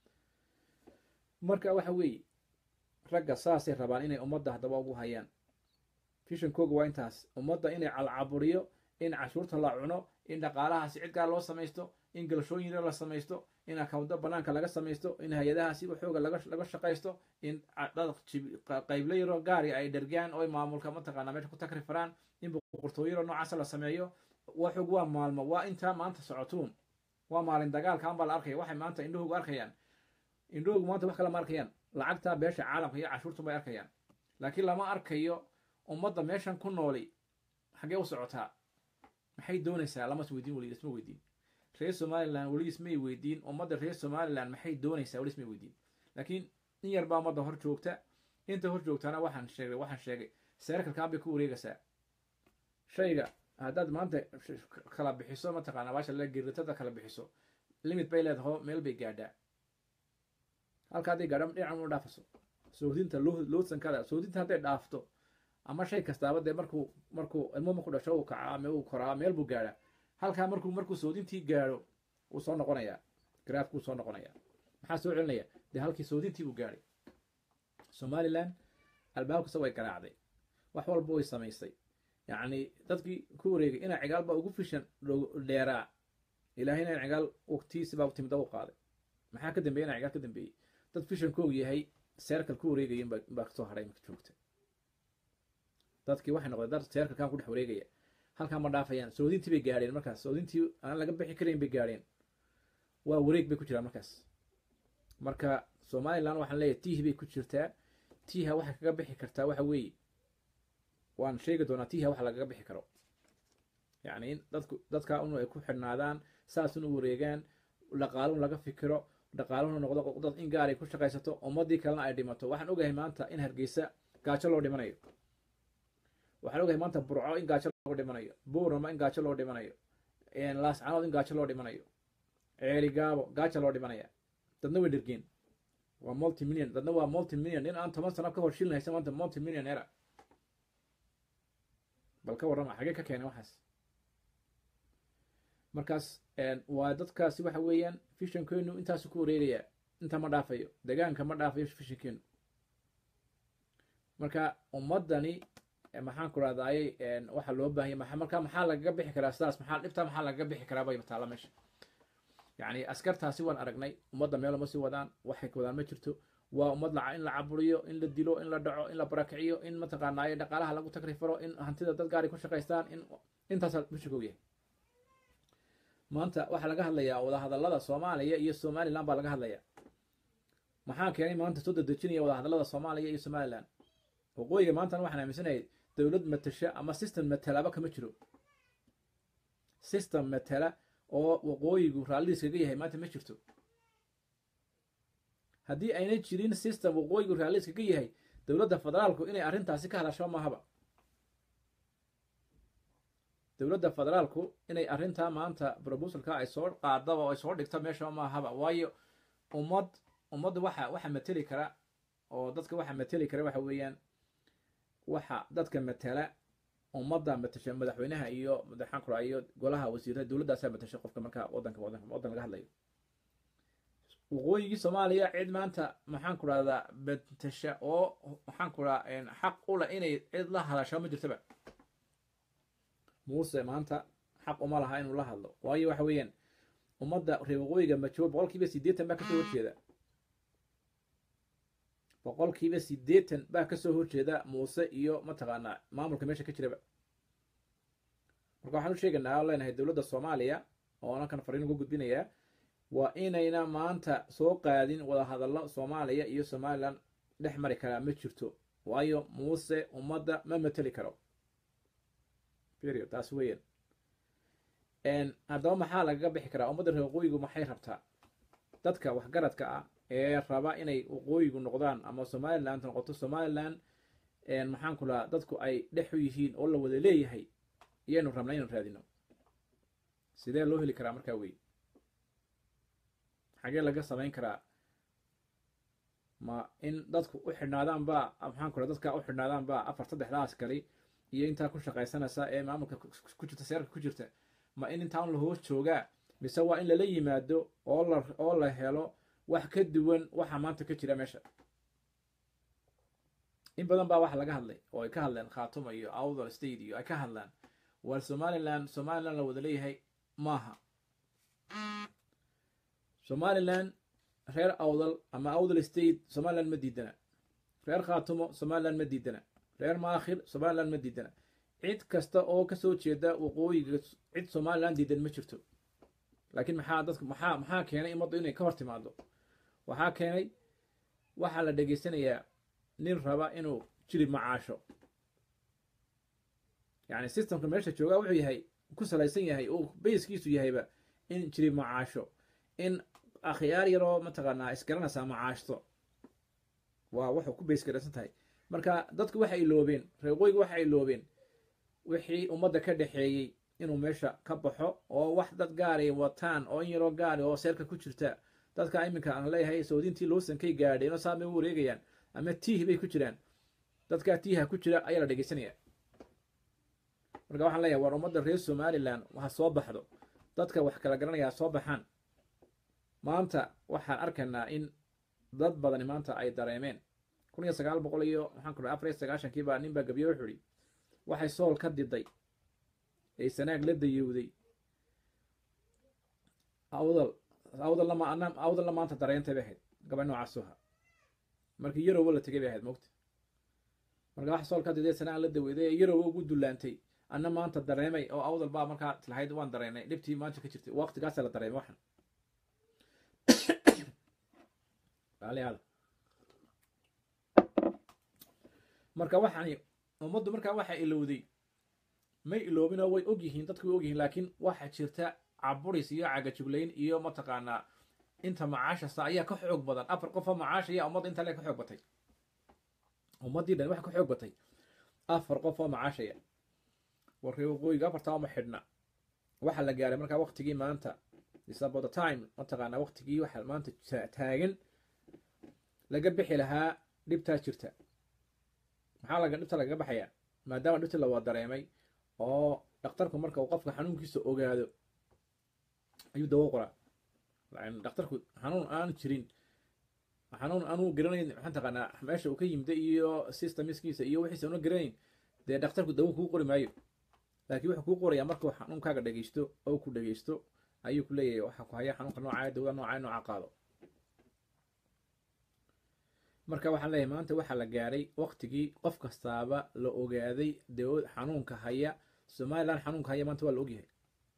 marka waxa weeye ragga saasay rabaan inay ummadda haddaba ugu hayaan fishankooga waa intaas ummadda inay calcaburiyo in cashuurta la cuno in dhaqaalahaasi cid gaar loo samaysto in galshooyin la samaysto in akawdo banaanka laga samaysto in hay-adahaasi waxooga laga shaqaysto in qayble yaro gaari ay dhergaan oo maamulka mataqaanaa meesha ku takri faraan in boqortooyaro noocaasa la sameeyo waxoog waa maalmo waa intaa maanta socotuun waa maalin dagaalkaan baa la arkaya waxay maanta indhahoogu arkayaan indhahoogu maanta wax kale ma arkayaan lacagtaa beesha caalamka iyo cashuurtan bay arkayaan laakiin lama arkayo ummadda meeshan ku nooli xaggee u socotaa maxay doonaysaa lamas weydiin weligiis ma weydiin reer somaliland weligiis may weydiin ummadda reer somaliland maxay doonaysaa weligiis may weydiin laakiin in yar baa ummadda hor joogta inta hor joogtana waxaan sheegay seerkalkaan bay ku wareegaysaa shayga haddaad maanta kala bixiso mataqaanaa baasha la giritada kala bixiso limit bay leedaho meel bay gaadhaa halka hadday gaadha dhinacan u dhaafaso soodinta loodsankada soodinta hadday dhaafto ama shay kastaaba dee markuu ilmo marku dhasho uu kacaa ama uu koraa meel buu gaadhaa halkaa markuu soodintii gaadho wuu soo noqonayaa graafkuu soo noqonayaa maxaa soo celinaya dee halkii soodintii buu gaadhay somaliland albaabkasa way garaacday wax walba way samaysay yacni dadkii ku wareegay inaa cigaal baa ugu fishan dheeraa ilaahayna in cigaal waqtiisi baa timida u qaaday maxaa ka dambeeya inaa cigaal ka dambeeyey dad fishankoogu yahay seerkal ku wareegaya baa kasoo hadhay marka joogta dadkii waxay noqdeen dad seerkalkaan ku dhex wareegaya halkaa ma dhaafayaan soodintii bay gaadheen markaas soodintii aan laga bixi karayn bay gaadheen waa wareeg bay ku jiraan markaas marka somaliland waxaan leeyahay tiihi bay ku jirtaa tiiha waxay kaga bixi kartaa waxa weeye waan sheegi doonaa tiiha wax lagaga bixi karo yacni in dadkaa un ay ku xidhnaadaan saas un u wareegaan dhaqaalun laga fikiro dhaqaaluhuna noqdo dad in gaar ay ku shaqaysato ummaddii kalena ay dhimato waxaan ogahay maanta in hargeysa gaajo loo dhimanayo waxaan ogahay maanta burco in gaajo loo dhimanayo buurama in gaajo loo dhimanayo laascanood in gaajo loo dhimanayo ceeri gaabo gaajo loo dhimanaya dadna way dhergeen waa multimillion dadna waa multimillion nin aan 10 sano ka hor shilin haysan maanta multimillionaire bal ka warrama xagee ka keenay waxaas markaas waa dadkaasi waxa weeyaan fishankeenu intaasu ku wareegaya inta ma dhaafayo deegaanka ma dhaafayo fishankeenu marka ummadani maxaan ku rahdaayey waxa loo baahanya marka maxaa lagaga bixi karaa sidaas maxaa dhibtaa maxaa lagaga bixi karaa bay taala meesha yani askartaasi waan aragnay ummadda meel ma sii wadaan waxay ka wadaan ma jirto waa ummad in la caburiyo in la dilo in la dhaco in la barakiciyo in mataqaanaaye dhaqaalaha lagu takrifaro in hantida dad gaari ku shaqaystaan in intaasaa mushrik yahay maanta waxaa laga hadlayaa wadahadalada soomaaliya iyo somaliland baa laga hadlaya maxaa keenay maanta soo dadejinaya wadahadalada soomaaliya iyo somaliland waqooyiga maantana waxaan aaminsanahay dowlad matasha ama system matalaba kama jiro system matala oo waqooyigu raallidiis kaga yahay maanta ma jirto haddii ayna jirin system waqooyigu raallidiis kaga yahay dowladda federaalku inay arrintaasi ka hadasho mahaba dowladda federaalku inay arrintaa maanta proposalka ay soo qaadaba oo ay soo dhigto meesha mahaba waayo ummadda waxa mateli kara oo dadka waxa mateli kara waxa weeyaan waxa dadka matala ummadda matasha madaxweynaha iyo madaxaan kula iyo golaha wasiirada dowladdaasaa matasha qofka marka waddan laga hadlayo waqooyigii soomaaliya cid maanta maxaan ku rahdaa matasha oo maxaan ku rahaa xaq u leh inay cid la hadasho ma jirtaba muuse maanta xaq uma laha inuu la hadlo waayo waxa weeyaan ummadda reer waqooyiga majoob 80% baa kasoo horjeeda 80% baa kasoo horjeeda muuse iyo mataqaanaa maamulka meesha ka jiraba marka waxaan u sheegaynaa oo leenahay dowladda soomaaliya oo ankan fariin ugu gudbinayaa waa inayna maanta soo qaadin wadahadallo soomaaliya iyo somaliland dhex mari karaa ma jirto waayo muuse ummadda ma mateli karo period taas weeyaan haddaba maxaa lagaga bixi karaa ummadda reer waqooyigu maxay rabtaa dadka waxgaradka ah ee raba inay waqooyigu noqdaan ama somaliland noqoto somaliland maxaan ku lahaa dadku ay dhex u yihiin oo la wada leeyahay iyaynu rabnaa inaynu raadino sidee loo heli karaa markaa wey xagee laga samayn karaa ma in dadku u xidhnaadaan baa maxaan ku lahaa dadka u xidhnaadaan baa 4-3 kali iyo intaa ku shaqaysanaysa ee maamulka ku jirta seerka ku jirta ma in intaan la hoos joogaa mise waa in lala yimaado oo la helo wax ka duwan waxa maanta ka jira meesha in badan baa waxa laga hadlay oo ay ka hadleen khaatuma iyo awdal state iyo ay ka hadlaan war somaliland la wada leeyahay maaha somaliland reer awdal ama awdal state somaliland ma diidana reer khaatumo somaliland ma diidana reer maakhir somaliland ma diidana cid kasta oo kasoo jeeda waqooyiga cid somaliland diidan ma jirto laakiin maxaa keenay ummaddu inay ka hor timaado waxaa keenay waxaa la dhegaysanayaa nin raba inuu jilib macaasho yani systemka meesha joogaa wuxuu yahay ku salaysan yahay uu bayskiisu yahayba in jilib macaasho in akhyaar yaroo mataqaanaa isgaranaysaa macaashto waa wuxuu ku baysgaraysan tahay marka dadku waxay iloobeen reer waqooyiga waxay iloobeen wixii ummadda ka dhexeeyey inuu meesha ka baxo oo wax dad gaaray wataan oo in yaroo gaari oo seerka ku jirta dadka iminka aan leeyahay soodintii loosankay gaadheen oo saamay u wareegayaan ama tiih bay ku jiraan dadkaa tiiha ku jira ayaa la dhegaysanaya marka waxaan leeyahay war ummadda reer somaliland ha soo baxdo dadka wax kala garanaya soo baxaan maanta waxaan arkaynaa in dad badani maanta ay dareemeen 1900 iyo maxaan ku dhahay 94 baa nin baa gabiyo wuxuu yidhi waxay sool ka diday ay sanaag la dayowday awdal maanta dareentay bay ahayd gabadh noocaas uha markii yarowa la tegay bay ahayd mogta marka wax sool ka diday sanaag la daweyday yarowa ugu dullaantay anna maanta dareemay oo awdal baa markaa lahayd waan dareennay dhibtii maanta ka jirtay waqtigaasaa la dareemay waxan marka waxaani ummaddu markaa waxa ilowday may iloobinoo way ogyihiin dadku way ogyihiin laakiin waxa jirta caburis iyo cagajuglayn iyo mataqaanaa inta macaashasta ayaa ka xoog badan 4 qof oo macaashaya ummadda inta le ka xoog batay ummaddii dhan waxa ka xoog batay 4 qof oo macaashaya warkay waqooyiga 4 ma xidhna waxa la gaaray markaa waqtigii maanta is about the time mataqaanaa waqtigii waxa maanta taagan laga bixi lahaa dhibtaa jirta maxaa dhibta lagaga baxayaa maadaama dhibta la wada dareemay oo dhakhtarku marka uu qofka xanuunkiisa ogaado ayuu dawo qoraa dhakhtarku xanuun aan jirin xanuun anuu garanayn maxaan taqaanaa meesha uu ka yimida iyo systemiskiisa iyo wixiisa una garanayn dee dhakhtarku dawo kuu qori maayo laakiin wuxuu kuu qorayaa markuu xanuunkaaga dhegeysto oo ku dhegeysto ayuu ku leeyahay waxaa ku haya xanuunka noocaa dawada noocaa qaado marka waxaan leeyahay maanta waxaa la gaaray waqtigii qof kastaaba la ogaaday dawada xanuunka haya somaliland xanuunka haya maanta waa la ogyahay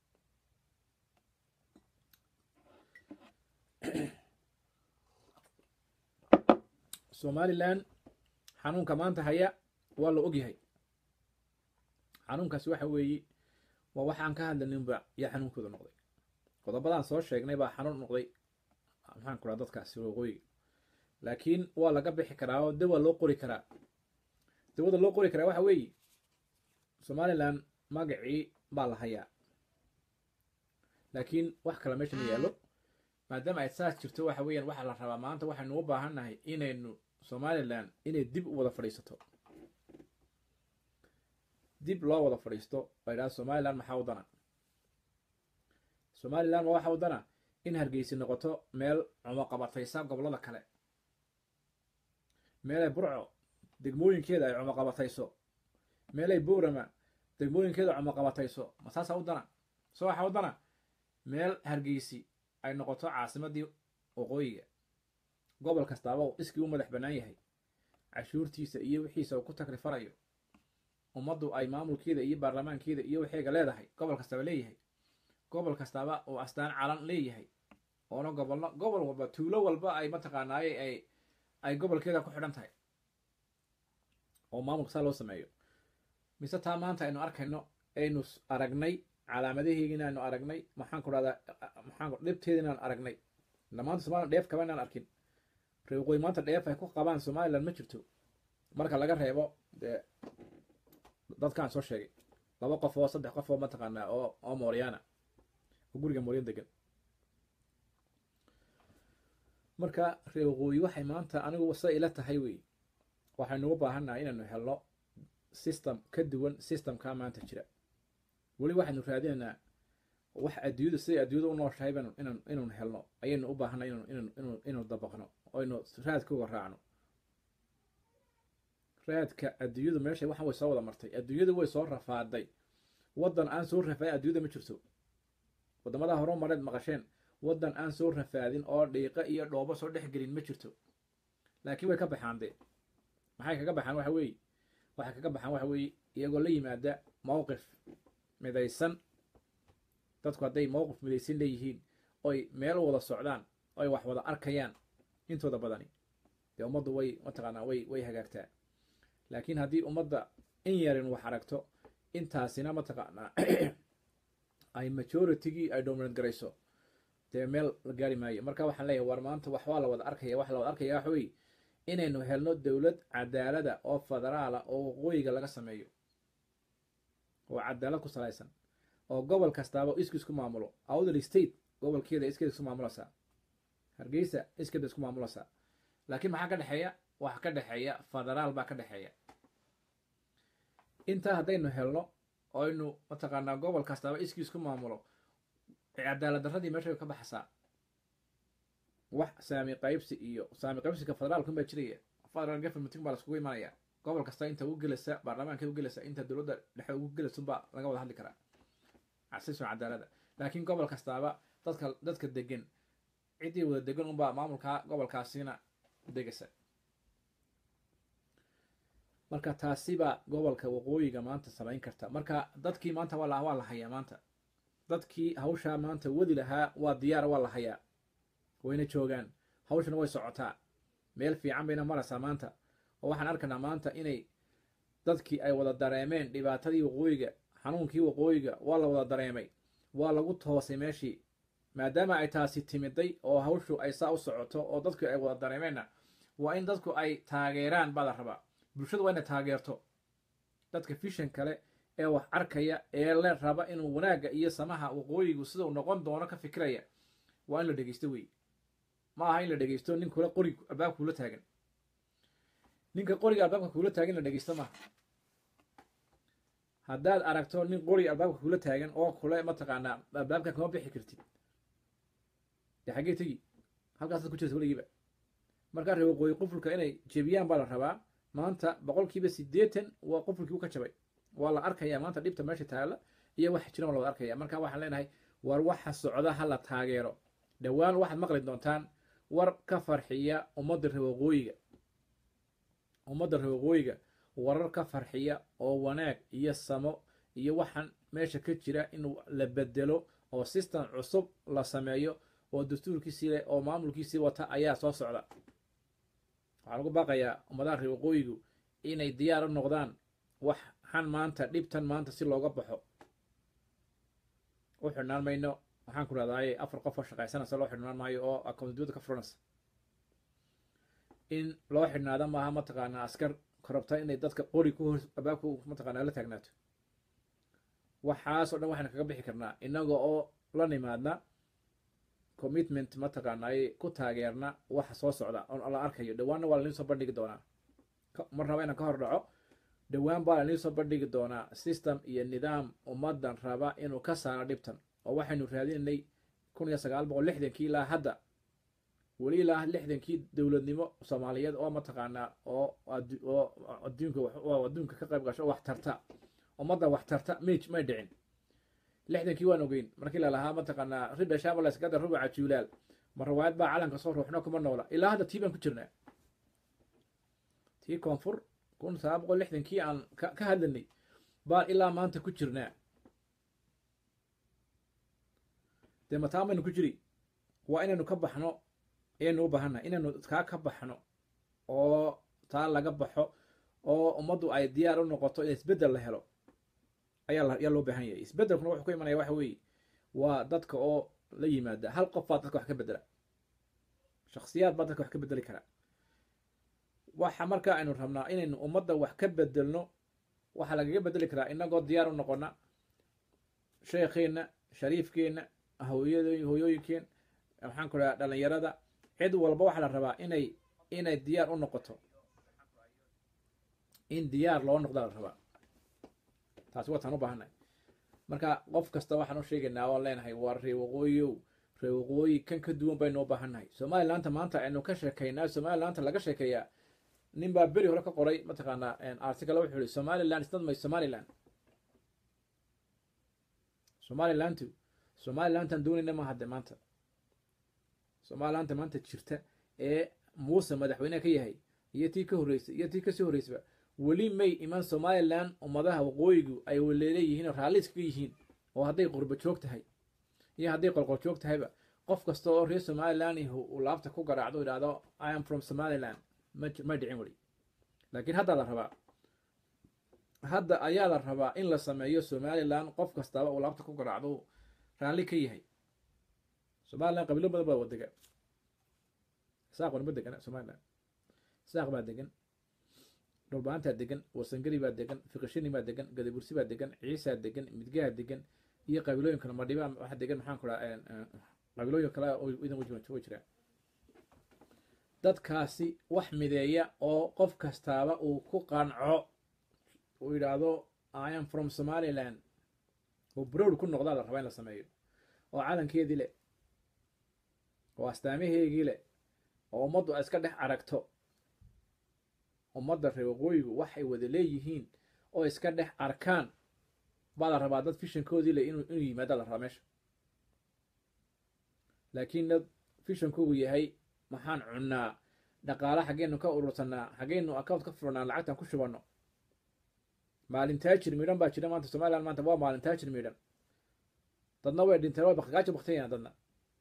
somaliland xanuunka maanta haya waa la ogyahay xanuunkaasi waxa weeye waa waxaan ka hadlaninba yaa xanuunkooda noqday qodobadaan soo sheegnay baa xanuun noqday maxaan ku dhaha dadkaasi waqooyiga laakiin waa laga bixi karaa oo dawa loo qori karaa dawada loo qori karaa waxa weeye somaliland magacii baa la hayaa laakiin wax kale meesha ma yaallo maadaama ay saas jirto waxa weeyaan waxaa la rabaa maanta waxaynu u baahannahay inaynu somaliland inay dib u wada fadhiisato dib loo wada fadhiisto oo idhaha somaliland maxaa wadana somaliland ma waxa wadana in hargeysi noqoto meel cumoqabataysa gobollada kale meelay burco degmooyinkeeda ay cumoqabatayso meelay boorama degmooyinkeeda cumoqabatayso ma saasa wadana so waxa wadana meel hargeysi ay noqoto caasimadii waqooyiga gobol kastaaba uu iskii u madax bannaan yahay cashuurtiisa iyo wixiisa uu ku takrifarayo ummaddu ay maamulkeeda iyo baarlamaankeeda iyo waxeega leedahay gobol kastaba leeyahay gobol kastaaba uu astaan calan leeyahay oona gobol walba tuulo walba ay mataqaanaaye ay gobolkeeda ku xidhan tahay oo maamulka saa loo sameeyo mise taa maanta aynu arkayno aynu aragnay calaamadaheegina aynu aragnay maxaan ku dhahdaa dhibteeda inaan aragnay maanta somaliland dheef kaba inaan arkin reer waqooyi maanta dheef ay ku qabaan somaliland ma jirto marka laga reebo dee dadkaan soo sheegay 2 qof oo 3 qof oo mataqaanaa oo mooryaana oo guriga mooryan degan marka reer waqooyi waxay maanta anigu wasa ila tahay wey waxaynu u baahannahay inaynu helno system ka duwan systemka maanta jira weli waxaynu raadinaynaa wax adduunyada siday adduunyada u nooshahay inaynu helno ayaynu u baahannahay inaynu dabaqno oo aynu raadkooga raacno raadka adduunyadu meesha waxan way soo wada martay adduunyadu way soo rafaaday waddan aan soo rafaadin adduunyada ma jirto waddamada horumareed maqasheen waddan aan soo rafaadin oo dhiiqa iyo dhoobo soo dhex gelin ma jirto laakiin way ka baxaan dee maxay kaga baxaan waxa weeye iyagoo la yimaada mowqif midaysan dadku hadday mowqif midaysan leeyihiin oy meel wada socdaan oy wax wada arkayaan intooda badani dee ummaddu way mataqaanaa way hagaagtaa laakiin haddii ummadda in yarin wax aragto intaasina mataqaanaa ay majoritygii ay dominant garayso dee meel la gaari maayo marka waxaan leeyahay war maanta wax waa la wada arkaya wax la wada arkaya waxa weeye inaynu helno dowlad cadaalada oo federaala oo waqooyiga laga sameeyo oo cadaalad ku salaysan oo gobol kastaaba iskiis ku maamulo awdal state gobolkeeda iskeeda isku maamulaysaa hargeysa iskeeda isku maamulaysaa laakiin maxaa ka dhexeeya waxa ka dhexeeya federaal baa ka dhexeeya intaa haddaynu helno oynu mataqaanaa gobol kastaaba iskiis ku maamulo cadaalad darradii meesha ka baxaysaa wax saami qaybsiga federaalkan baa jiraya federal governmenting baa laskugu imanaya gobol kasta inta ugu gelaysa baarlamaanka ugu gelaysa inta dowladda dhexe ugu gelaysa baa laga wada hadli karaa casiiso cadaalada laakiin gobol kastaaba dadka degan ciddii wada degan unbaa maamulka gobolkaasina degaysa marka taasibaa gobolka waqooyiga maanta samayn karta marka dadkii maanta waa la hayaa maanta dadkii hawshaa maanta wadi lahaa waa diyaar waa la hayaa wayna joogaan hawshana way socotaa meel fiican bayna maraysaa maanta oo waxaan arkaynaa maanta inay dadkii ay wada dareemeen dhibaatadii waqooyiga xanuunkii waqooyiga waa la wada dareemay waa lagu toosay meeshii maadaama ay taasi timiday oo hawshu ay saa u socoto oo dadku ay wada dareemeenna waa in dadku ay taageeraan baa la rabaa bulshadu waa inay taageerto dadka fishan kale ee wax arkaya ee la raba inuu wanaagga iyo samaha waqooyigu sidau noqon doono ka fikiraya waa in la dhegeysto wey ma aha in la dhegeysto nin kule qori albaabka kuula taagan ninka qoriga albaabka kuula taagan la dhegeysto maaha haddaad aragto nin qori albaabka kuula taagan oo kule mataqaanaa albaabka kama bixi kartid dee xaggee tegi halkaasaad ku jirta weligiiba markaa reer waqooyi qufulka inay jebiyaan baa la rabaa maanta 80% waa qufulkii u ka jabay waa la arkayaa maanta dhibta meesha taala iyo waxa jira la wada arkaya marka waxaan leenahay war waxa socda ha la taageero dhawaan waxaad maqli doontaan war ka farxiya ummadda reer waqooyiga warar ka farxiya oo wanaag iyo samo iyo waxaan meesha ka jira in la bedelo oo system cusub la sameeyo oo dastuurkiisii leh oo maamulkiisii wata ayaa soo socda waxaan ugu baaqayaa ummadaha reer waqooyigu inay diyaar u noqdaan waxaan maanta dhibtan maanta si looga baxo u xidhnaan mayno waxaan ku raadayay 4 qof oo shaqaysanaysa loo xidhnaan maayo oo accountability ka furanaysa in loo xidhnaada maaha mataqaanaa askar korabta inay dadka qori ku hoos abaabku mataqaanaa la taagnaato waxaas oo dhan waxaan kaga bixi karnaa inaga oo la nimaadna commitment mataqaanaa ku taageerna waxa soo socda oo la arkayo dhawaanna waa la soo bandhigi doonaa mar raba inaan ka hor dhaco dhawaan baa la soo bandhigi doonaa system iyo nidaam ummadan raba inuu ka saaro dhibtan oo waxaynu raadinay 1960 ilaa hadda wali ilaa 60kii dawladnimo Soomaaliyeed oo mataqaanaa oo adduunka ka qayb gasho wax tarta ummadda wax tarta may dhicin 60kii waan ogeyn markii la lahaa mataqaanaa ribda shaabala iska dar rubaca juulaal marwaad baa calanka soo ruuxno kuma noola ilaa hadda tiiban ku jirnaa tii koonfur 1960kii aan ka hadlanay baa ilaa maanta ku jirnaa dee mataamaynu ku jiri waa inaynu ka baxno ayaynu u baahannahay inaynu ka baxno oo taa laga baxo oo ummaddu ay diyaar u noqoto in isbeddel la helo ayaa loo baahan yahay isbeddelkuna wuxuu ku imanaya waxa weeye waa dadka oo la yimaada hal qof baa dadka wax ka bedela shakhsiyaad baa dadka wax ka bedeli kara waxa marka aynu rabnaa inaynu ummadda wax ka bedelno waxa lagaga bedeli karaa inagoo diyaar u noqona sheekheena shariifkeena hooyooyinkeen waxaan ku rahaa dhalinyarada cid walba waxa la rabaa inay diyaar u noqoto in diyaar loo noqdo la rabaa taasi waa tan u baahannahay marka qof kasta waxaan u sheegaynaa oo leenahay waa reer waqooyi kan ka duwan baynu u baahannahay somalilaanta maanta aynu ka sheekaynaa somalilaanta laga sheekeeyaa nin baa beri hore ka qoray mataqaanaa article wuxuu yidhi somaliland is not my somalilantan doonayna ma hadde maanta somalilaanta maanta jirta ee muuse madaxweyneha ka yahay iyo tii ka horreysay iyo tii kasii horreysaba weli may iman somaliland ummadaha waqooyigu ay waleeleeyihiin oo raalli iskaga yihiin oo hadday qurba joog tahay iyo hadday qolqol joog tahayba qof kasta oo reer somaliland uu laabta ku garaacdo idhaahdo I am from somaliland ma dhicin weli laakiin hadda ayaa la rabaa in la sameeyo somaliland qof kastaba uu laabta ku garaacdo raalli ka yahay somaliland qabiilo badan baa wadega saaquna ma degana somaliland saaq baa degan dhulbaantaa degan wasangari baa degan fiqishini baa degan gadabursi baa degan ciisaa degan midgaha degan iyo qabiilooyin kale madhibaa waxa degan maxaan ku dhaha qabiilooyin kale idan way jiraan dadkaasi wax mideeya oo qof kastaaba uu ku qanco uu yidhaahdo I am from somaliland oo browd ku noqdaa la rabaa in la sameeyo oo calankeedii leh oo astaamaheegii leh oo ummaddu ay iska dhex aragto ummadda reer waqooyigu waxay wada leeyihiin oo iska dhex arkaan baa la rabaa dad fishankoodii leh inuu yimaada la rabaa meesha laakiin dad fishankoogu yahay maxaan cunnaa dhaqaala xaggeennu ka urursanaa xaggeennu account ka furnaa lacagtan ku shubanno maalin taajir midhan baa jira maanta somaliland maanta waa maalin taajir midhan dadna way dhinteen way gaajo baktayaan dadna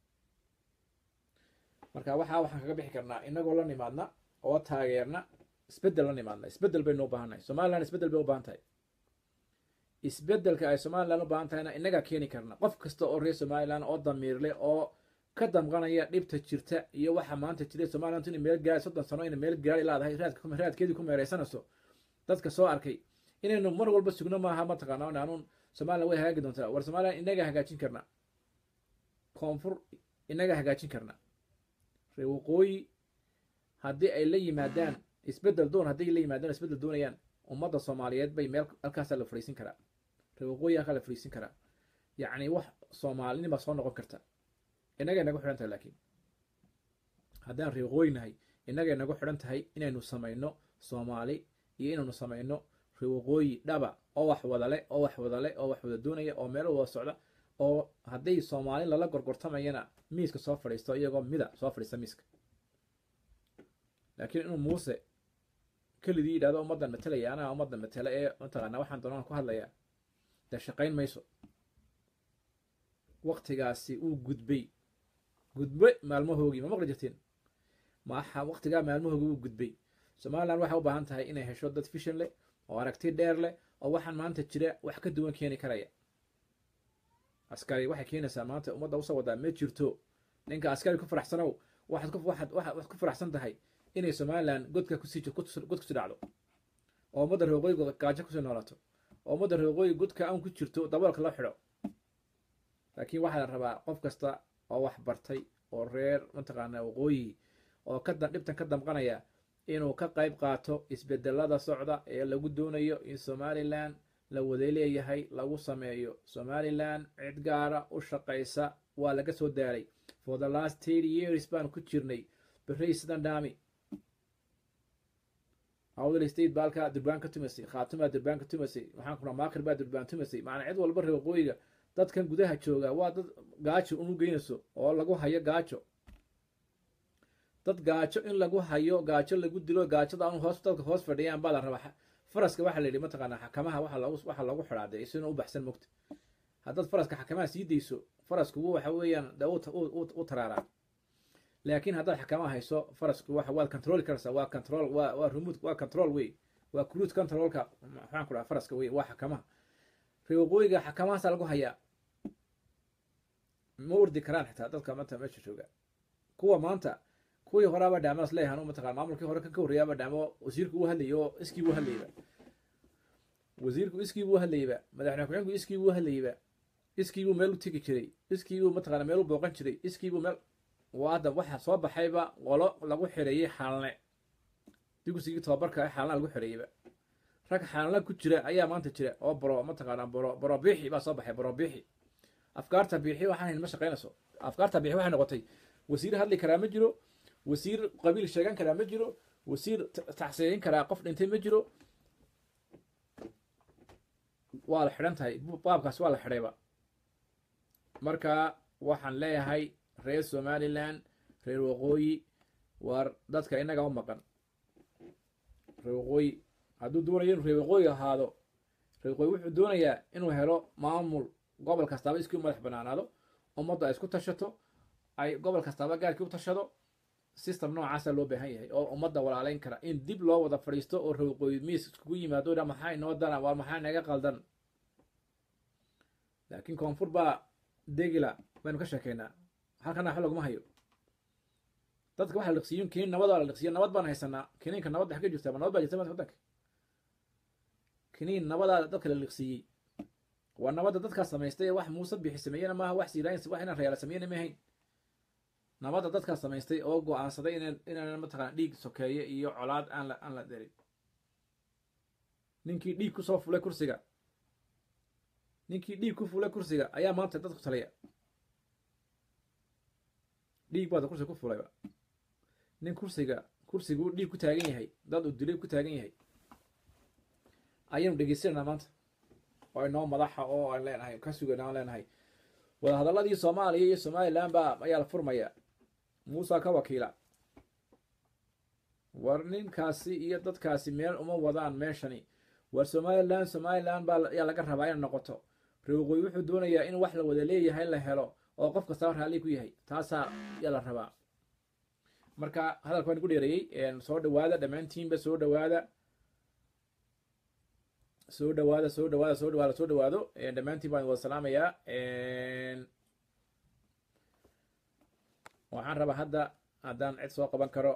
marka waxaan kaga bixi karnaa inagoo la nimaadna oo taageerna isbeddel la nimaadna isbeddel baynu u baahannahay somaliland isbeddel bay u baahan tahay isbeddelka ay somaliland u baahan tahayna inagaa keeni karna qof kasta oo reer somaliland oo damiirle oo ka damqanaya dhibta jirta iyo waxa maanta jiray somaliland inay meel gaari 30 sano inay meel gaari laadahay raadkeedii ku meeraysanayso dadka soo arkay inaynu mar walba sugno maaha mataqaanaa inaanuun somaliland way hagaagi doontaa war somaliland inaga hagaajin karna koonfur inaga hagaajin karna reer waqooyi haddii ay la yimaadaan isbeddel doonayaan ummadda soomaaliyeed bay meel halkaasaa la fadhiisin karaa reer waqooyi halkaa la fadhiisin karaa yacni wax soomaalinima soo noqon karta inaga inagu xidhan tahay laakiin haddaan reer waqooyi nahay innagay nagu xidhan tahay inaynu samayno soomaali iyo inaynu samayno waqooyi dhaba oo wax wada leh oo wax wada leh oo wax wada doonaya oo meelo wada socda oo hadday soomaali lala gorgortamayana miiska soo fadhiisto iyagoo mida soo fadhiista miiska laakiin inuu muuse keligii yidhahdo ummaddan matalaya anaa ummaddan matala ee mataqaanaa waxaan doonaan ku hadlayaa dee shaqayn mayso waqtigaasi uu gudbe maalmahoogii ma maqli jirtiin maaha waqtigaa maalmahoogii wuu gudbay somaliland waxay u baahan tahay inay hesho dad fishan leh oo aragti dheer leh oo waxaan maanta jira wax ka duwan keeni karaya askari waxay keenaysaa maanta ummadda usoo wadaa ma jirto ninka askari ku faraxsanow waxaad ku faraxsan tahay inay somaliland god kusii dhacdo oo ummadda reeqooyiga gaajo kusii noolato oo ummadda reeqooyi godka aan ku jirto daboolka la xidho laakiin waxaa la rabaa qof kasta oo wax bartay oo reer mataqaanaa waqooyi oo dhibtan ka damqanaya inuu ka qayb qaato isbedelada socda ee lagu doonayo in somaliland la wada leeyahay lagu sameeyo somaliland cid gaara u shaqaysa waa laga soo daaray for the last 30 years baan ku jirnay berri sidan dhaami awdal state baalka durbaan ka tumasay khaatuma durbaan ka tumasay waxaan kuna maakir baa durbaan tumasay macna cid walba reer waqooyiga dadkan gudaha jooga waa dad gaajo unu geynayso oo lagu hayo gaajo dad gaajo in lagu hayo gaajo lagu dilo gaajada aan dadka hoos fadhiyaan baa la rabaa faraska waxaa la yidhi mataqaanaa xakamaha waxa lagu xidhaaday isina u baxsan mogta haddaad faraska xakamaha sii dayso farasku waxa weeyaan u taraaraa laakiin haddaad xakamaha hayso farasku waad control karaysaa waa control waa remote waa control way waa cruise controlka maxaan ku dhahaa faraska wey waa xakamaha reer waqooyiga xakamahaasaa lagu hayaa ma ordi karaan xitaa dadka maanta meesha jooga kuwa maanta kuwii horaaba dhaamaas leeyahan mataqaan maamulkii hore kan ka horreeyaaba dhaamo wasiirku uu hadlayay oo iskii buu hadlayba wasiirku iskii buu hadlayba madaxweyne ku-xigeenku iskii buu hadlayba iskii buu meel u tegi jiray iskii buu mataqaana meel u booqan jiray iskii buu meel hadda waxa soo baxayba qolo lagu xidheeyey xaalne dugsigii tababarka ee xaalna lagu xidheeyeyba rag xaalna ku jira ayaa maanta jira oo mataqaanaa boro biixi baa soo baxay boro biixi afkaarta biixi waxaan hayn ma shaqaynayso afkaarta biixi waxay noqotay wasiir hadli karaa ma jiro wasiir qabiil sheegan karaa ma jiro wasiir tacsiyeyn karaa qof dhintay ma jiro waa la xidhan tahay baabkaas waa la xidhayba marka waxaan leeyahay reer somaliland reer waqooyi waar dadka inaga u maqan reer waqooyi hadduu doonayo inuu reer waqooyi ahaado reer waqooyi wuxuu doonayaa inuu helo maamul gobol kastaaba iskii madax banaanaado ummadda ay isku tashato ay gobol kastaaba gaarkii u tashado system noocaasa loo baahan yahay oo ummadda walaalayn kara in dib loo wada fadhiisto oo reer waqooyi miis iskugu yimaado dha maxaa inoo dana waa maxaa naga qaldan laakiin koonfur baa degila baynu ka sheekaynaa halkana waxba laguma hayo dadka waxa la liqsiyin kiniin nabad waa la liqsiya nabad baan haysanaa kiniinka nabadda xagga jirta ma nabad baa jirta waddanka kiniin nabadaa dadka la liqsiyey waa nabadda dadkaa samaystay wax muuse bixi sameeyena maaha wax siiraayin wax inaan reyaala sameeyena ma ahayn nabadda dadkaa samaystay oo go-aansaday inaan mataqaana dhiig sokeeye iyo colaad aan la derin ninkii dhiig kusoo fulay kursiga ninkii dhiig ku fulay kursiga ayaa maanta dadku taliya dhiig baada kursiga ku fulayba nin kursiguu dhiig ku taagan yahay dad uu dilay ku taagan yahay ayaynu dhegeysananaa maanta oo inoo madaxa oo aan leenahay ka sugan aan leenahay wadahadalladii soomaaliya iyo somaliland baa ayaa la furmaya muusa ka wakiila war ninkaasi iyo dadkaasi meel uma wadaan meeshani war somaliland baa ayaa laga rabaa inay noqoto reer waqooyi wuxuu doonayaa in wax la wada leeyahay la helo oo qof kastaba raalli ku yahay taasaa yaa la rabaa marka hadalka waan ku dheereeyey soo dhawaada dhammaantiinba soo dhawaado dhammaantiin baan wada salaamayaa waxaan rabaa hadda haddaan cid soo qaban karo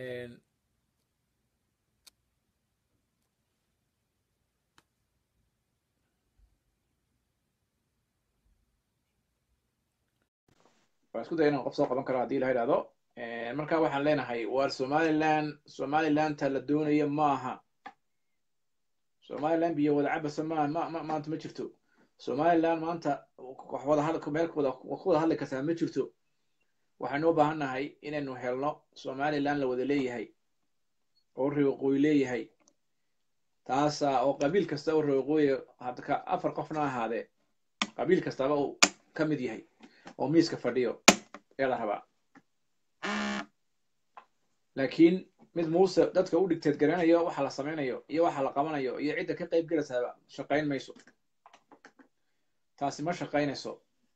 waan isku daya inaan qof soo qaban karo haddii la idhaahdo marka waxaan leenahay waar somalilanta la doonayo maaha somaliland biyo wada cabasa maanta ma jirto somaliland maanta meel ku wada hadli kartaa ma jirto waxaynu u baahannahay inaynu helno somaliland la wada leeyahay oo reer waqooyi leeyahay taasa oo qabiil kasta oo reer waqooyi hadka 4 qofna ahaadee qabiil kastaba uu ka mid yahay oo miiska fadhiyo ee la rabaa laakiin mid muuse dadka u dhigteed garanayo waxa la samaynayo iyo waxa la qabanayo iyo cidda ka qayb galaysa shaqayn mayso taasi ma shaqaynayso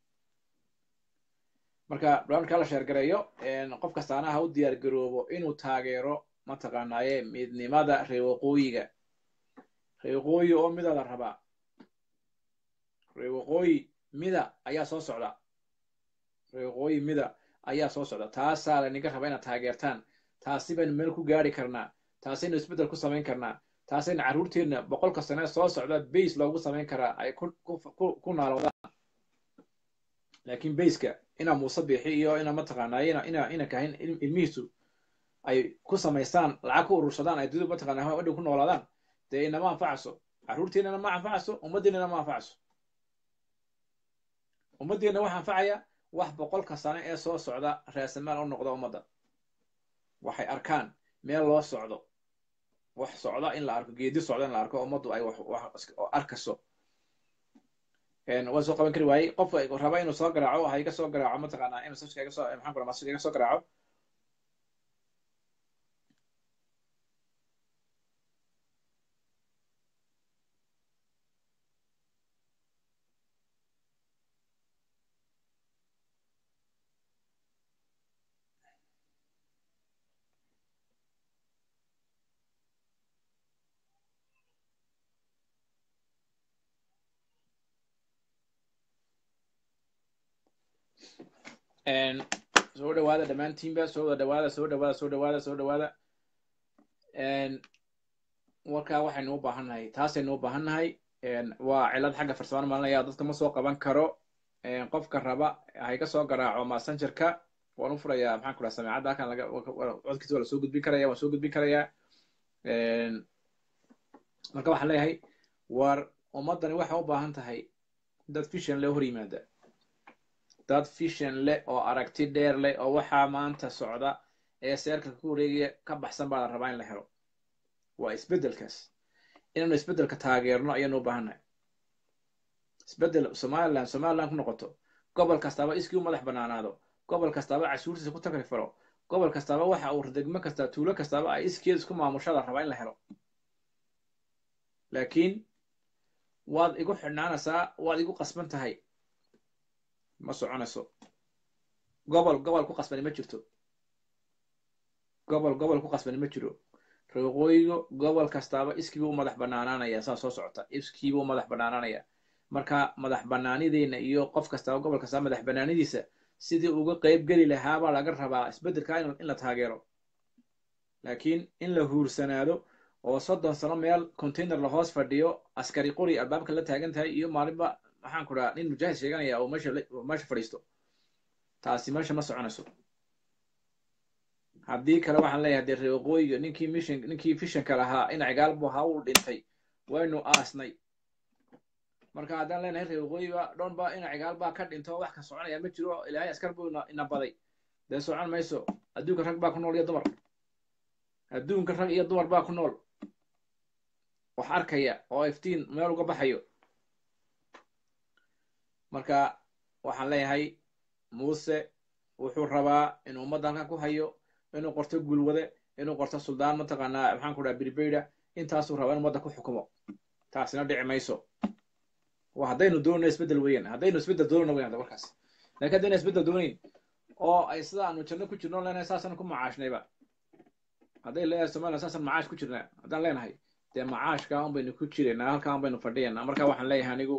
marka barnaamijka la sheer gareeyo qof kastaana ha u diyaar garoobo inuu taageero mataqaanaaye midnimada reer waqooyiga reer waqooyi oo mida la rabaa reer waqooyi mida ayaa soo socda reer waqooyi mida ayaa soo socda taasaa laydinka rabaa inaad taageertaan taasi baynu meel ku gaari karnaa taasaynu isbeddel ku samayn karnaa taasaynu carruurteenna 100 sano soo socda base loogu samayn karaa ay ku naaloodaan laakiin baseka ina muuse bixi iyo ina mataqaanaa ina kahin ilmihiisu ay ku samaystaan lacag ku urursadaan ay dad mataqaanaa wadhow ku noolaadaan dee inama anfacayso carruurteennana ma anfacayso ummaddeennana ma anfacayso ummaddeenna waxa anfacaya wax 100 sano ee soo socda raasamaal u noqda ummadda waxay arkaan meel loo socdo wax socda in la arko geedi socda in la arko ummaddu ay wax arkayso waan soo qaban kari waayey qof raba inuu soo garaaco ha iga soo garaaco mataqaanaa messageka iga soo maxaan kula message iga soo garaaco soo dhawaada dhammaantiinba soo dhawaada warkaa waxaynu u baahannahay taasaynu u baahannahay waa cilad xagga farsamada maalinaya dadka ma soo qaban karo qofka raba ha iga soo garaaco messengerka waan u furayaa maxaan ku dhaha samiicadda halkan codkiisa waa la soo gudbin karaya waan soo gudbin karayaa marka waxaan leeyahay war ummaddani waxay u baahan tahay dad vision leh hor yimaada dad vision leh oo aragti dheer leh oo waxaa maanta socda ee seerka ku wareegaya ka baxsan baa la rabaa in la helo waa isbeddelkaas inaanu isbeddelka taageerno ayaanu u baahannahay isbeddel somaliland ku noqoto gobol kastaaba iskii u madax bannaanaado gobol kastaaba cashuurtiisa ku takri faro gobol kastaaba waxa uu degmo kasta tuulo kastaaba ay iskeed isku maamusha la rabaa in la helo laakiin waad igu xidhnaanaysaa waad igu qasban tahay ma soconayso gobol ku qasbani ma jirto gobol ku qasbani ma jiro reer waqooyiga gobol kastaaba iskiiba u madax bannaanaanaya saa soo socota iskiiba u madax bannaanaanaya marka madax bannaanideenna iyo qof kastaaba gobol kastaaba madax bannaanidiisa sidii uga qayb geli lahaabaa laga rabaa isbeddelka in la taageero laakiin in la huursanaado oo 30 sano meel container la hoos fadhiyo askari qori albaabka la taagan tahay iyo maalinba maxaan ku dhahaa nin mujaahid sheeganaya oo meesha fadhiisto taasi meesha ma soconayso haddii kale waxaan leeyahay dee reer waqooyiga ninkii fishanka lahaa in cigaalbu ha uu dhintay waynu aasnay marka haddaan leenahay reer waqooyiga dhoonba in cigaalbaa ka dhinto wax ka soconaya ma jiro ilaahay askar buu ina baday dee socon mayso adduunka rag baa ku nool iyo dumar adduunka rag iyo dumar baa ku nool wax arkaya oo iftiin meel uga baxayo marka waxaan leeyahay muuse wuxuu rabaa inuu ummadda halkan ku hayo inuu qorto gulwade inuu qorto suldaan mataqaanaa maxaan ku dhaha birbeyda intaasuu rabaa in ummadda ku xukumo taasina dhici mayso waa haddaynu doonayno isbeddel weeyaan haddaynu isbeddel doonayno weeyaan hadda markaas laakiin haddaynu isbeddel doonayn oo ay sida aanu janno ku jirno leenahay saasaan ku macaashnayba hadday leeyahay somaliland saasaan macaash ku jirnaa haddaan leenahay dee macaashka un baynu ku jiraynaa halkaa un baynu fadhiyaynaa marka waxaan leeyahay anigu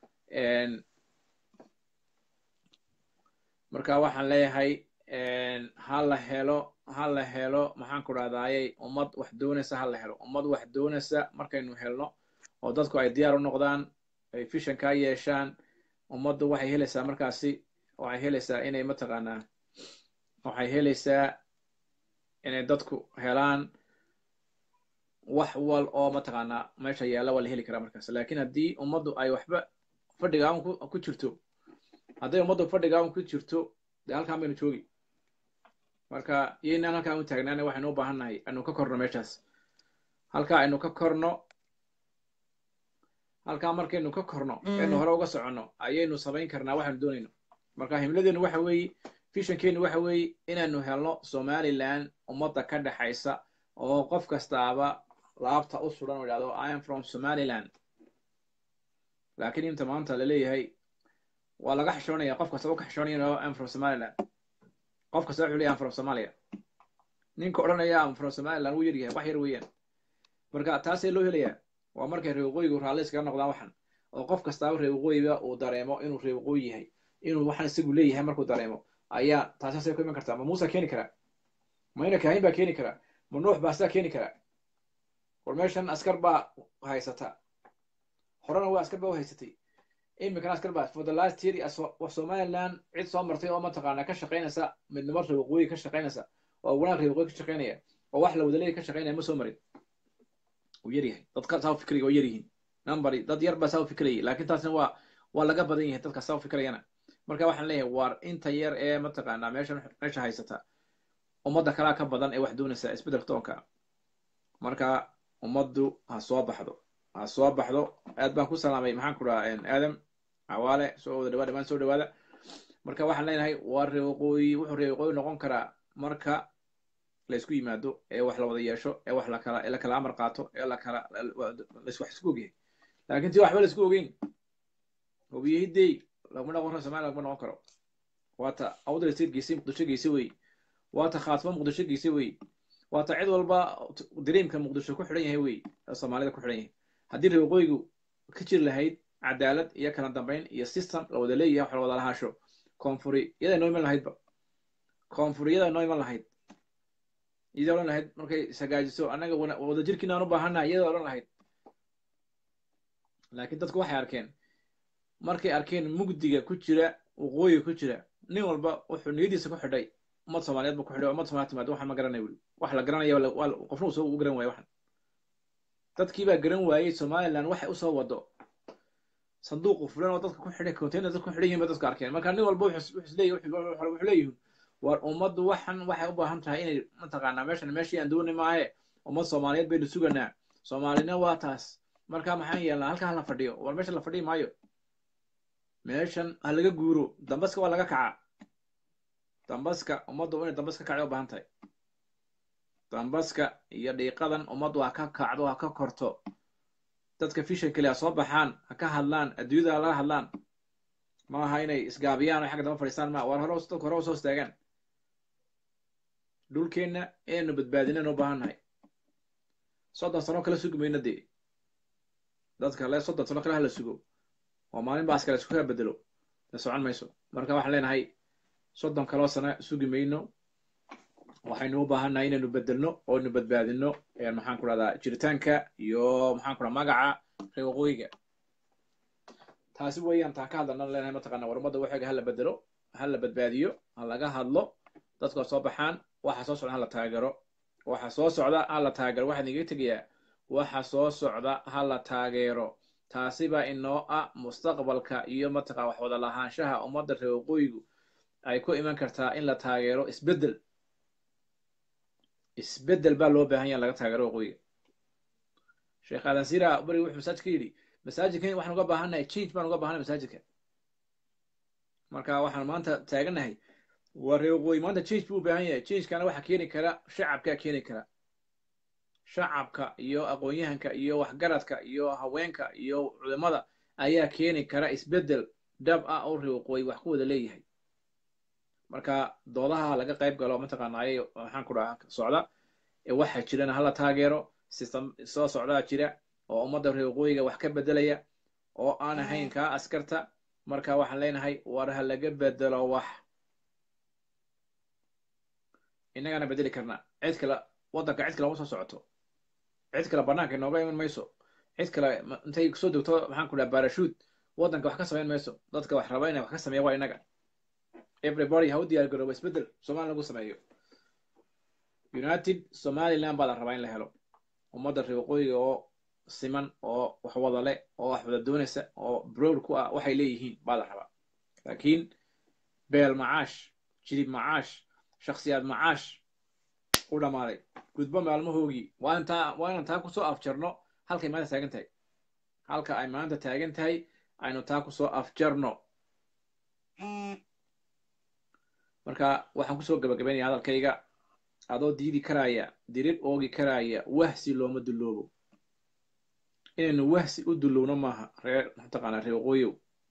marka waxaan leeyahay ha la helo maxaan ku dhahdaayey ummad wax doonaysa ha la helo ummad wax doonaysa markaynu helno oo dadku ay diyaar u noqdaan ay fishan kaa yeeshaan ummaddu waxay helaysaa markaasi waxay helaysaa inay mataqaanaa waxay helaysaa inay dadku helaan wax wal oo mataqaanaa meesha yaalla waa la heli karaa markaas laakiin haddii ummaddu ay waxba fadhigaan ku jirto hadday ummaddu fadhigaan ku jirto dee halkaan baynu joogi marka iyaynaan halkaa u taagnaana waxaynu u baahannahay aynu ka korno meeshaas halkaa aynu ka korno halkaa markaynu ka korno aynu hore uga soconno ayaynu samayn karnaa waxaanu doonayno marka himladeenu waxa weeye visionkeenu waxa weeye inaanu helno somaliland ummadda ka dhexaysa oo qof kastaaba laabta u suran oo idhahdo I am from somaliland laakiin inta maanta la leeyahay waa laga xishoonaya qof kasta u ka xishoonaya I am from somaliland qof kasta wuxuu leeyahay I am from somalia ninka odhanaya I am from somaliland wuu yaryahay wax yar weeyaan marka taasee loo helayaa waa markay reer waqooyigu raalli iskaga noqdaan waxan oo qof kastaaba reer waqooyiga uu dareemo inuu reer waqooyi yahay inuu waxan isagu leeyahay markuu dareemo ayaa taasasay ku iman kartaa ma muuse keeni karaa ma ina kaahin baa keeni karaa ma nuux baa sidaa keeni karaa war meeshan askar baa haysata horena waa askar baa u haysatay iminkana askar baa for the last year somaliland cid soo martay oo mataqaanaa ka shaqaynaysa midnimo reer waqooyi ka shaqaynaysa oo wanaag reer waqooyi ka shaqaynaya oo wax la wadaleeya ka shaqaynaya ma soo marin wuu yaryahay dadka saa u fikraya oo yaryihiin number dad yar baa saa u fikrayay laakiin taasna waa laga badan yahay dadka saa u fikrayana marka waxaan leeyahay waar inta yar ee mataqaanaa meesha haysata ummadda kalaa ka badan ee wax doonaysa isbeddelka toonka marka ummaddu ha soo baxdo aad baan ku salaamay maxaan ku dhahaa aadam cawaale soo wada dhawaada dhammaan soo dhawaada marka waxaan leenahay waa reer waqooyi wuxuu reer waqooyi noqon karaa marka la isku yimaado ee wax la wada yeesho ee wax la kala amar qaato ee wax isku ogyahay laakiin tii waxba la isku ogeyn hobiyahidey laguma noqon karo Soomaaliya laguma noqon karo waata awdal state geysay muqdisho geysay wey waata khaatimo muqdisho geysay wey waata cid walba dareemka muqdisho ku xidhan yahay wey Soomaalida ku xidhan yahay haddii reer waqooyigu ka jiri lahayd cadaalad iyo kala dambeyn iyo system la wada leeyahay wax la wada lahaasho koonfuriyada noo iman lahaydba koonfuriyada noo iman lahayd iyadoo odhan lahayd markay sagaajiso annaga wada jirkiina aan u baahannahay iyadoo odhan lahayd laakiin dadku waxay arkeen markay arkeen mugdiga ku jira waqooyiga ku jira nin walba wuxuu niyadiisa ku xidhay ummad Soomaaliyeed buu ku xidhay ummad Soomaaliyeed timaado waxaan ma garanay weli wax la garanaya qofna uu soo u garan waayo waxan dadkii baa garan waayey Somaliland waxay u soo wado sanduuq fulan oo dadka ku xidhay container dadka ku xidhan yihiin dadka arkeen marka nin walba wuxuu leeyahay war ummaddu waxay u baahan tahay inay mataqaanaa meeshii aan doonay maahe ummad Soomaaliyeed baynu suganaa Soomaalina waa taas marka maxaan yeelnaa halkaa hala fadhiyo war meesha la fadhiyi maayo meeshan ha laga guuro dambaska waa laga kacaa dambaska ummaddu inay dambas ka kacday u baahan tahay dambaska iyo dhiiqadan ummaddu ha ka kacdo ha ka korto dadka fishan kale ha soo baxaan ha ka hadlaan adduunyada laga hadlaan maaha inay isgaabiyaan oo xagga damba fadhiistaan ma war hore dadka hore soo istaagaan dhulkeenna inaynu badbaadinaynu u baahannahay 30 sano kala sugi mayno dee dadka le 30 sano kale hala sugo oo maalin baas kale isku kala bedelo la socon mayso marka waxaan leenahay 30 kaloo sano sugi mayno waxaynu u baahannahay inaynu bedelno oo inu badbaadino maxaan ku dhahdaa jiritaanka iyo maxaan ku dhahaa magaca reer waqooyiga taasi weeyaan taan ka hadlana leenahay mataqaanaa warmadda waxayga hala bedelo hala badbaadiyo ha laga hadlo dadka soo baxaan waxa soo socda hala taageero waxa soo socda hala taageero waxaan iga tegayaa waxa soo socda hala taageero taasi baa inoo ah mustaqbalka iyo mataqaa wax wada lahaanshaha ummadda reer waqooyigu ay ku iman kartaa in la taageero isbeddel baa loo baahan yahay laga taageero waqooyiga sheekh aadan sira bari wuxuu masaajidka yidhi masaajidkan waxaan uga baahannahay change baan uga baahannahay masaajidka marka waxaan maanta taaganahay waa reer waqooyi maanta change buu u baahan yahay changekana waxa keeni kara shacabka keeni kara shacabka iyo aqoon-yahanka iyo waxgaradka iyo haweenka iyo culimada ayaa keeni kara isbeddel dhab ah oo reer waqooyi wax ku wada leeyahay marka doodaha laga qayb galo mataqaanaaye waxaan ku dhahaa socda waxa jirana hala taageero system soo socdaa jira oo ummadda reer waqooyiga wax ka bedelaya oo aan ahayn kaa askarta marka waxaan leenahay war ha laga bedelo wax innagana bedeli karnaa cid kale waddanka cid kale uma soo socoto cid kale bannaanka inooga iman mayso cid kale intay soo degto maxaan ku dhaha barashuud waddanka wax ka samayn mayso dadka wax raba inay wax ka sameeya waa innaga everybody ha u diyaar garoobo isbeddel Soomaaliya lagu sameeyo united Somaliland baa la rabaa in la helo ummadda reer waqooyiga oo siman oo wax wada leh oo wax wada doonaysa oo broad ku ah waxay leeyihiin baa la rabaa laakiin beel macaash jirib macaash shakhsiyaad macaash u dhammaaday gudbo maalmahoogii waa inaan taa kusoo afjarno halkay maanta taagan tahay halka ay maanta taagan tahay aynu taa kusoo afjarno marka waxaan kusoo gabagabaynaya hadalkayga adoo diidi karaya dirir oogi karaya wahsi looma duloobo inaynu wahsi u dulowno maaha reer mataqaanaa reer waqooyow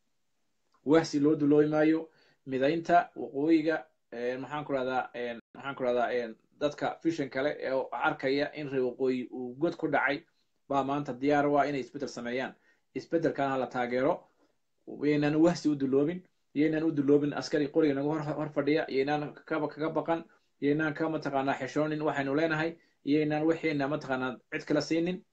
wahsi loo duloobi maayo midaynta waqooyiga maxaan ku rahdaa dadka fishan kale ee arkaya in reer waqooyi uu god ku dhacay baa maanta diyaar waa inay isbeddel sameeyaan isbeddelkana hala taageero yaynaan wahsi u duloobin yaynaan u duloobin askari qoriga nagu hor fadhiya yaynaan kaga baqan yaynaan ka mataqaanaa xishoonin waxaynu leenahay yaynaan waxayna mataqaanaa cid kala siinin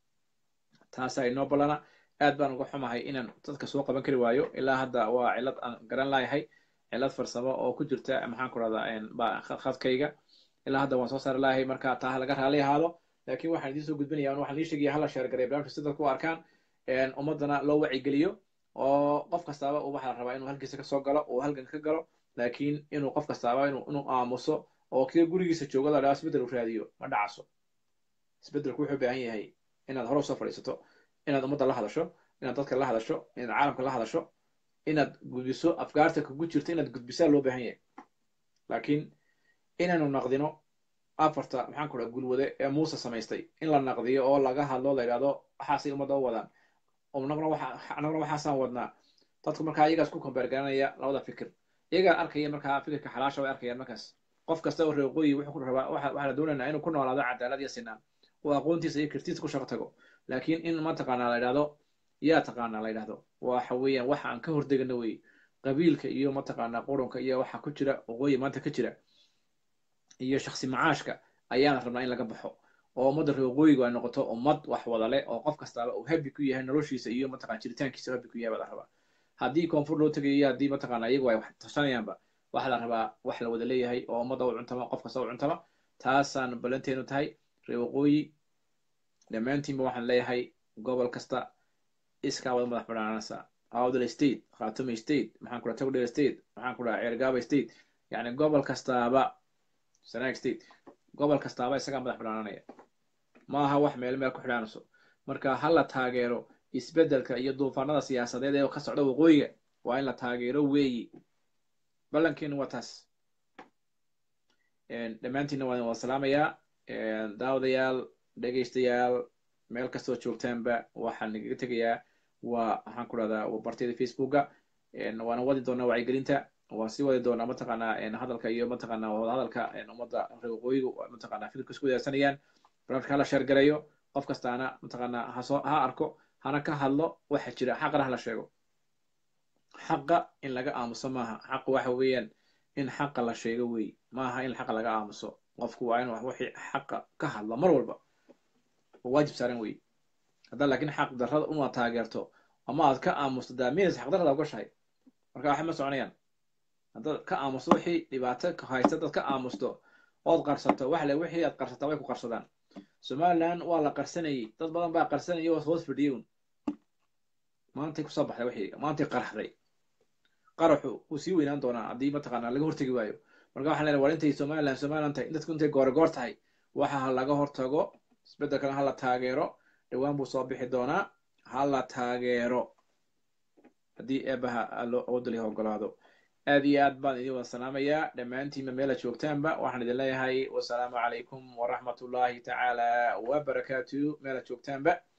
taasaa inoo ballana aad baan uga xumahay inaan dadka soo qaban kari waayo ilaa hadda waa cillad aan garan layahay cillad farsamo oo ku jirta maxaan ku rahdaa khadkayga ilaa hadda waan soo saari layahay marka taa laga raali ahaado laakiin waxaan idiin soo gudbinaya waxaan idiin sheegaya hala sheergareya barnaamijka si dadku u arkaan ummadana loo wacigeliyo oo qof kastaaba waxaa la rabaa inuu halkiisa kasoo galo uu halgan ka galo laakiin inuu qof kastaaba inuu aamuso oo kii gurigiisa joogo la dhaha isbeddel u raadiyo ma dhacaso isbeddelku wuxuu baahan yahay inaad hore usoo fadhiisato inaad ummadda la hadasho inaad dadka la hadasho inaad caalamka la hadasho inaad gudbiso afgaarta kugu jirto inaad gudbisaa loo baahan yahay laakiin inaanu naqdino afarta maxaan ku dhaha gulwade ee muuse samaystay in la naqdiyo oo laga hadlo la yidhahdo waxaasay ummadda u wadaan annaguna waxaasaan wadnaa dadku markaa iyagaas ku kombeer garanaya labada fikir iyagaa arkaya markaa fikirka xalaasha way arkayaan markaas qof kasta oo reer waqooyi wuxuu ku rabaa waxaa la doonaynaa inuu ku noolaado cadaalad iyo sinaan oo aqoontiisa iyo kirtiisa ku shaqo tago laakiin in mataqaanaa la yidhahdo yaa taqaanaa la yidhahdo waxa weeyaan waxa aan ka hordegana wey qabiilka iyo mataqaanaa qurunka iyo waxa ku jira waqooyi maanta ka jira iyo shaksi macaashka ayaana rabnaa in laga baxo oo ummadda reer waqooyigu ay noqoto ummad wax wada leh oo qof kastaaba uu habi ku yahay noloshiisa iyo mataqana jiritaankiisa habi ku yahay baa la rabaa haddii koonfur loo tegayo haddii mataqaana iyagu ay wax tashanayaanba waxaa la rabaa wax la wada leeyahay oo ummadda u cuntama qof kasta u cuntama taasaan ballanteenu tahay reer waqooyi dhammaantiinba waxaan leeyahay gobol kasta iskaa wada madax banaanasa awdal state khaatume state maxaan ku dhaha togdheer state maxaan ku dhaha ceergaaba state yacni gobol kastaaba sanaag state gobol kastaaba isagaa madax banaananaya ma aha wax meel ku xidhaanayso marka ha la taageero isbeddelka iyo duufaanada siyaasadeed ee ka socda waqooyiga waa in la taageero weeyi ballankeenu waa taas dhammaantiinna waan wada salaamayaa daawadayaal dhegaystayaal meel kastoo joogtaanba waxaan igaga tegayaa waa waxaan ku dhahdaa bartayda facebooka waana wadi doonaa wacyigelinta waan sii wadi doonaa mataqaanaa hadalka iyo mataqaanaa wada hadalka ummadda reer waqooyigu mataqaanaa fikirka isku wadaagsanayaan barnaamijka hala sheergarayo qof kastaana mataqaanaa ha arko hana ka hadlo waxa jira xaqana hala sheego xaqa in laga aamuso maaha xaqa waxa weeyaan in xaqa la sheego wey maaha in xaqa laga aamuso qofku waa in wixii xaqa ka hadlo mar walba waajib saaran wey haddaa laakiin xaq darrada una taageerto ama aad ka aamusto daamiinaysa xaq darrada ugashahay marka waxay ma soconayaan haddaad ka aamusto wixii dhibaato ka haysta dad ka aamusto ood qarsato wax le wixii aad qarsataa way ku qarsadaan somaliland waa la qarsanayay dad badan baa qarsanayay oo hoos fadhiyown maantay kusoo baxday wixii maantay qaraxday qaraxu wuu sii weynaan doonaa haddii mataqaanaa laga hortegi waayo marka waxaan leenahay war intay somaliland tahay dadku intay goor tahay waxa ha laga hortago isbeddelkana ha la taageero dhowaan buu soo bixi doonaa ha la taageero haddii eebaha wadaliha ogolaado aad iyo aad baan idin wada salaamayaa dhammaantiinba meela joogtaanba waxaan idin leeyahay wasalaamu calaykum waraxmatullaahi tacaala wabarakaatu meela joogtaanba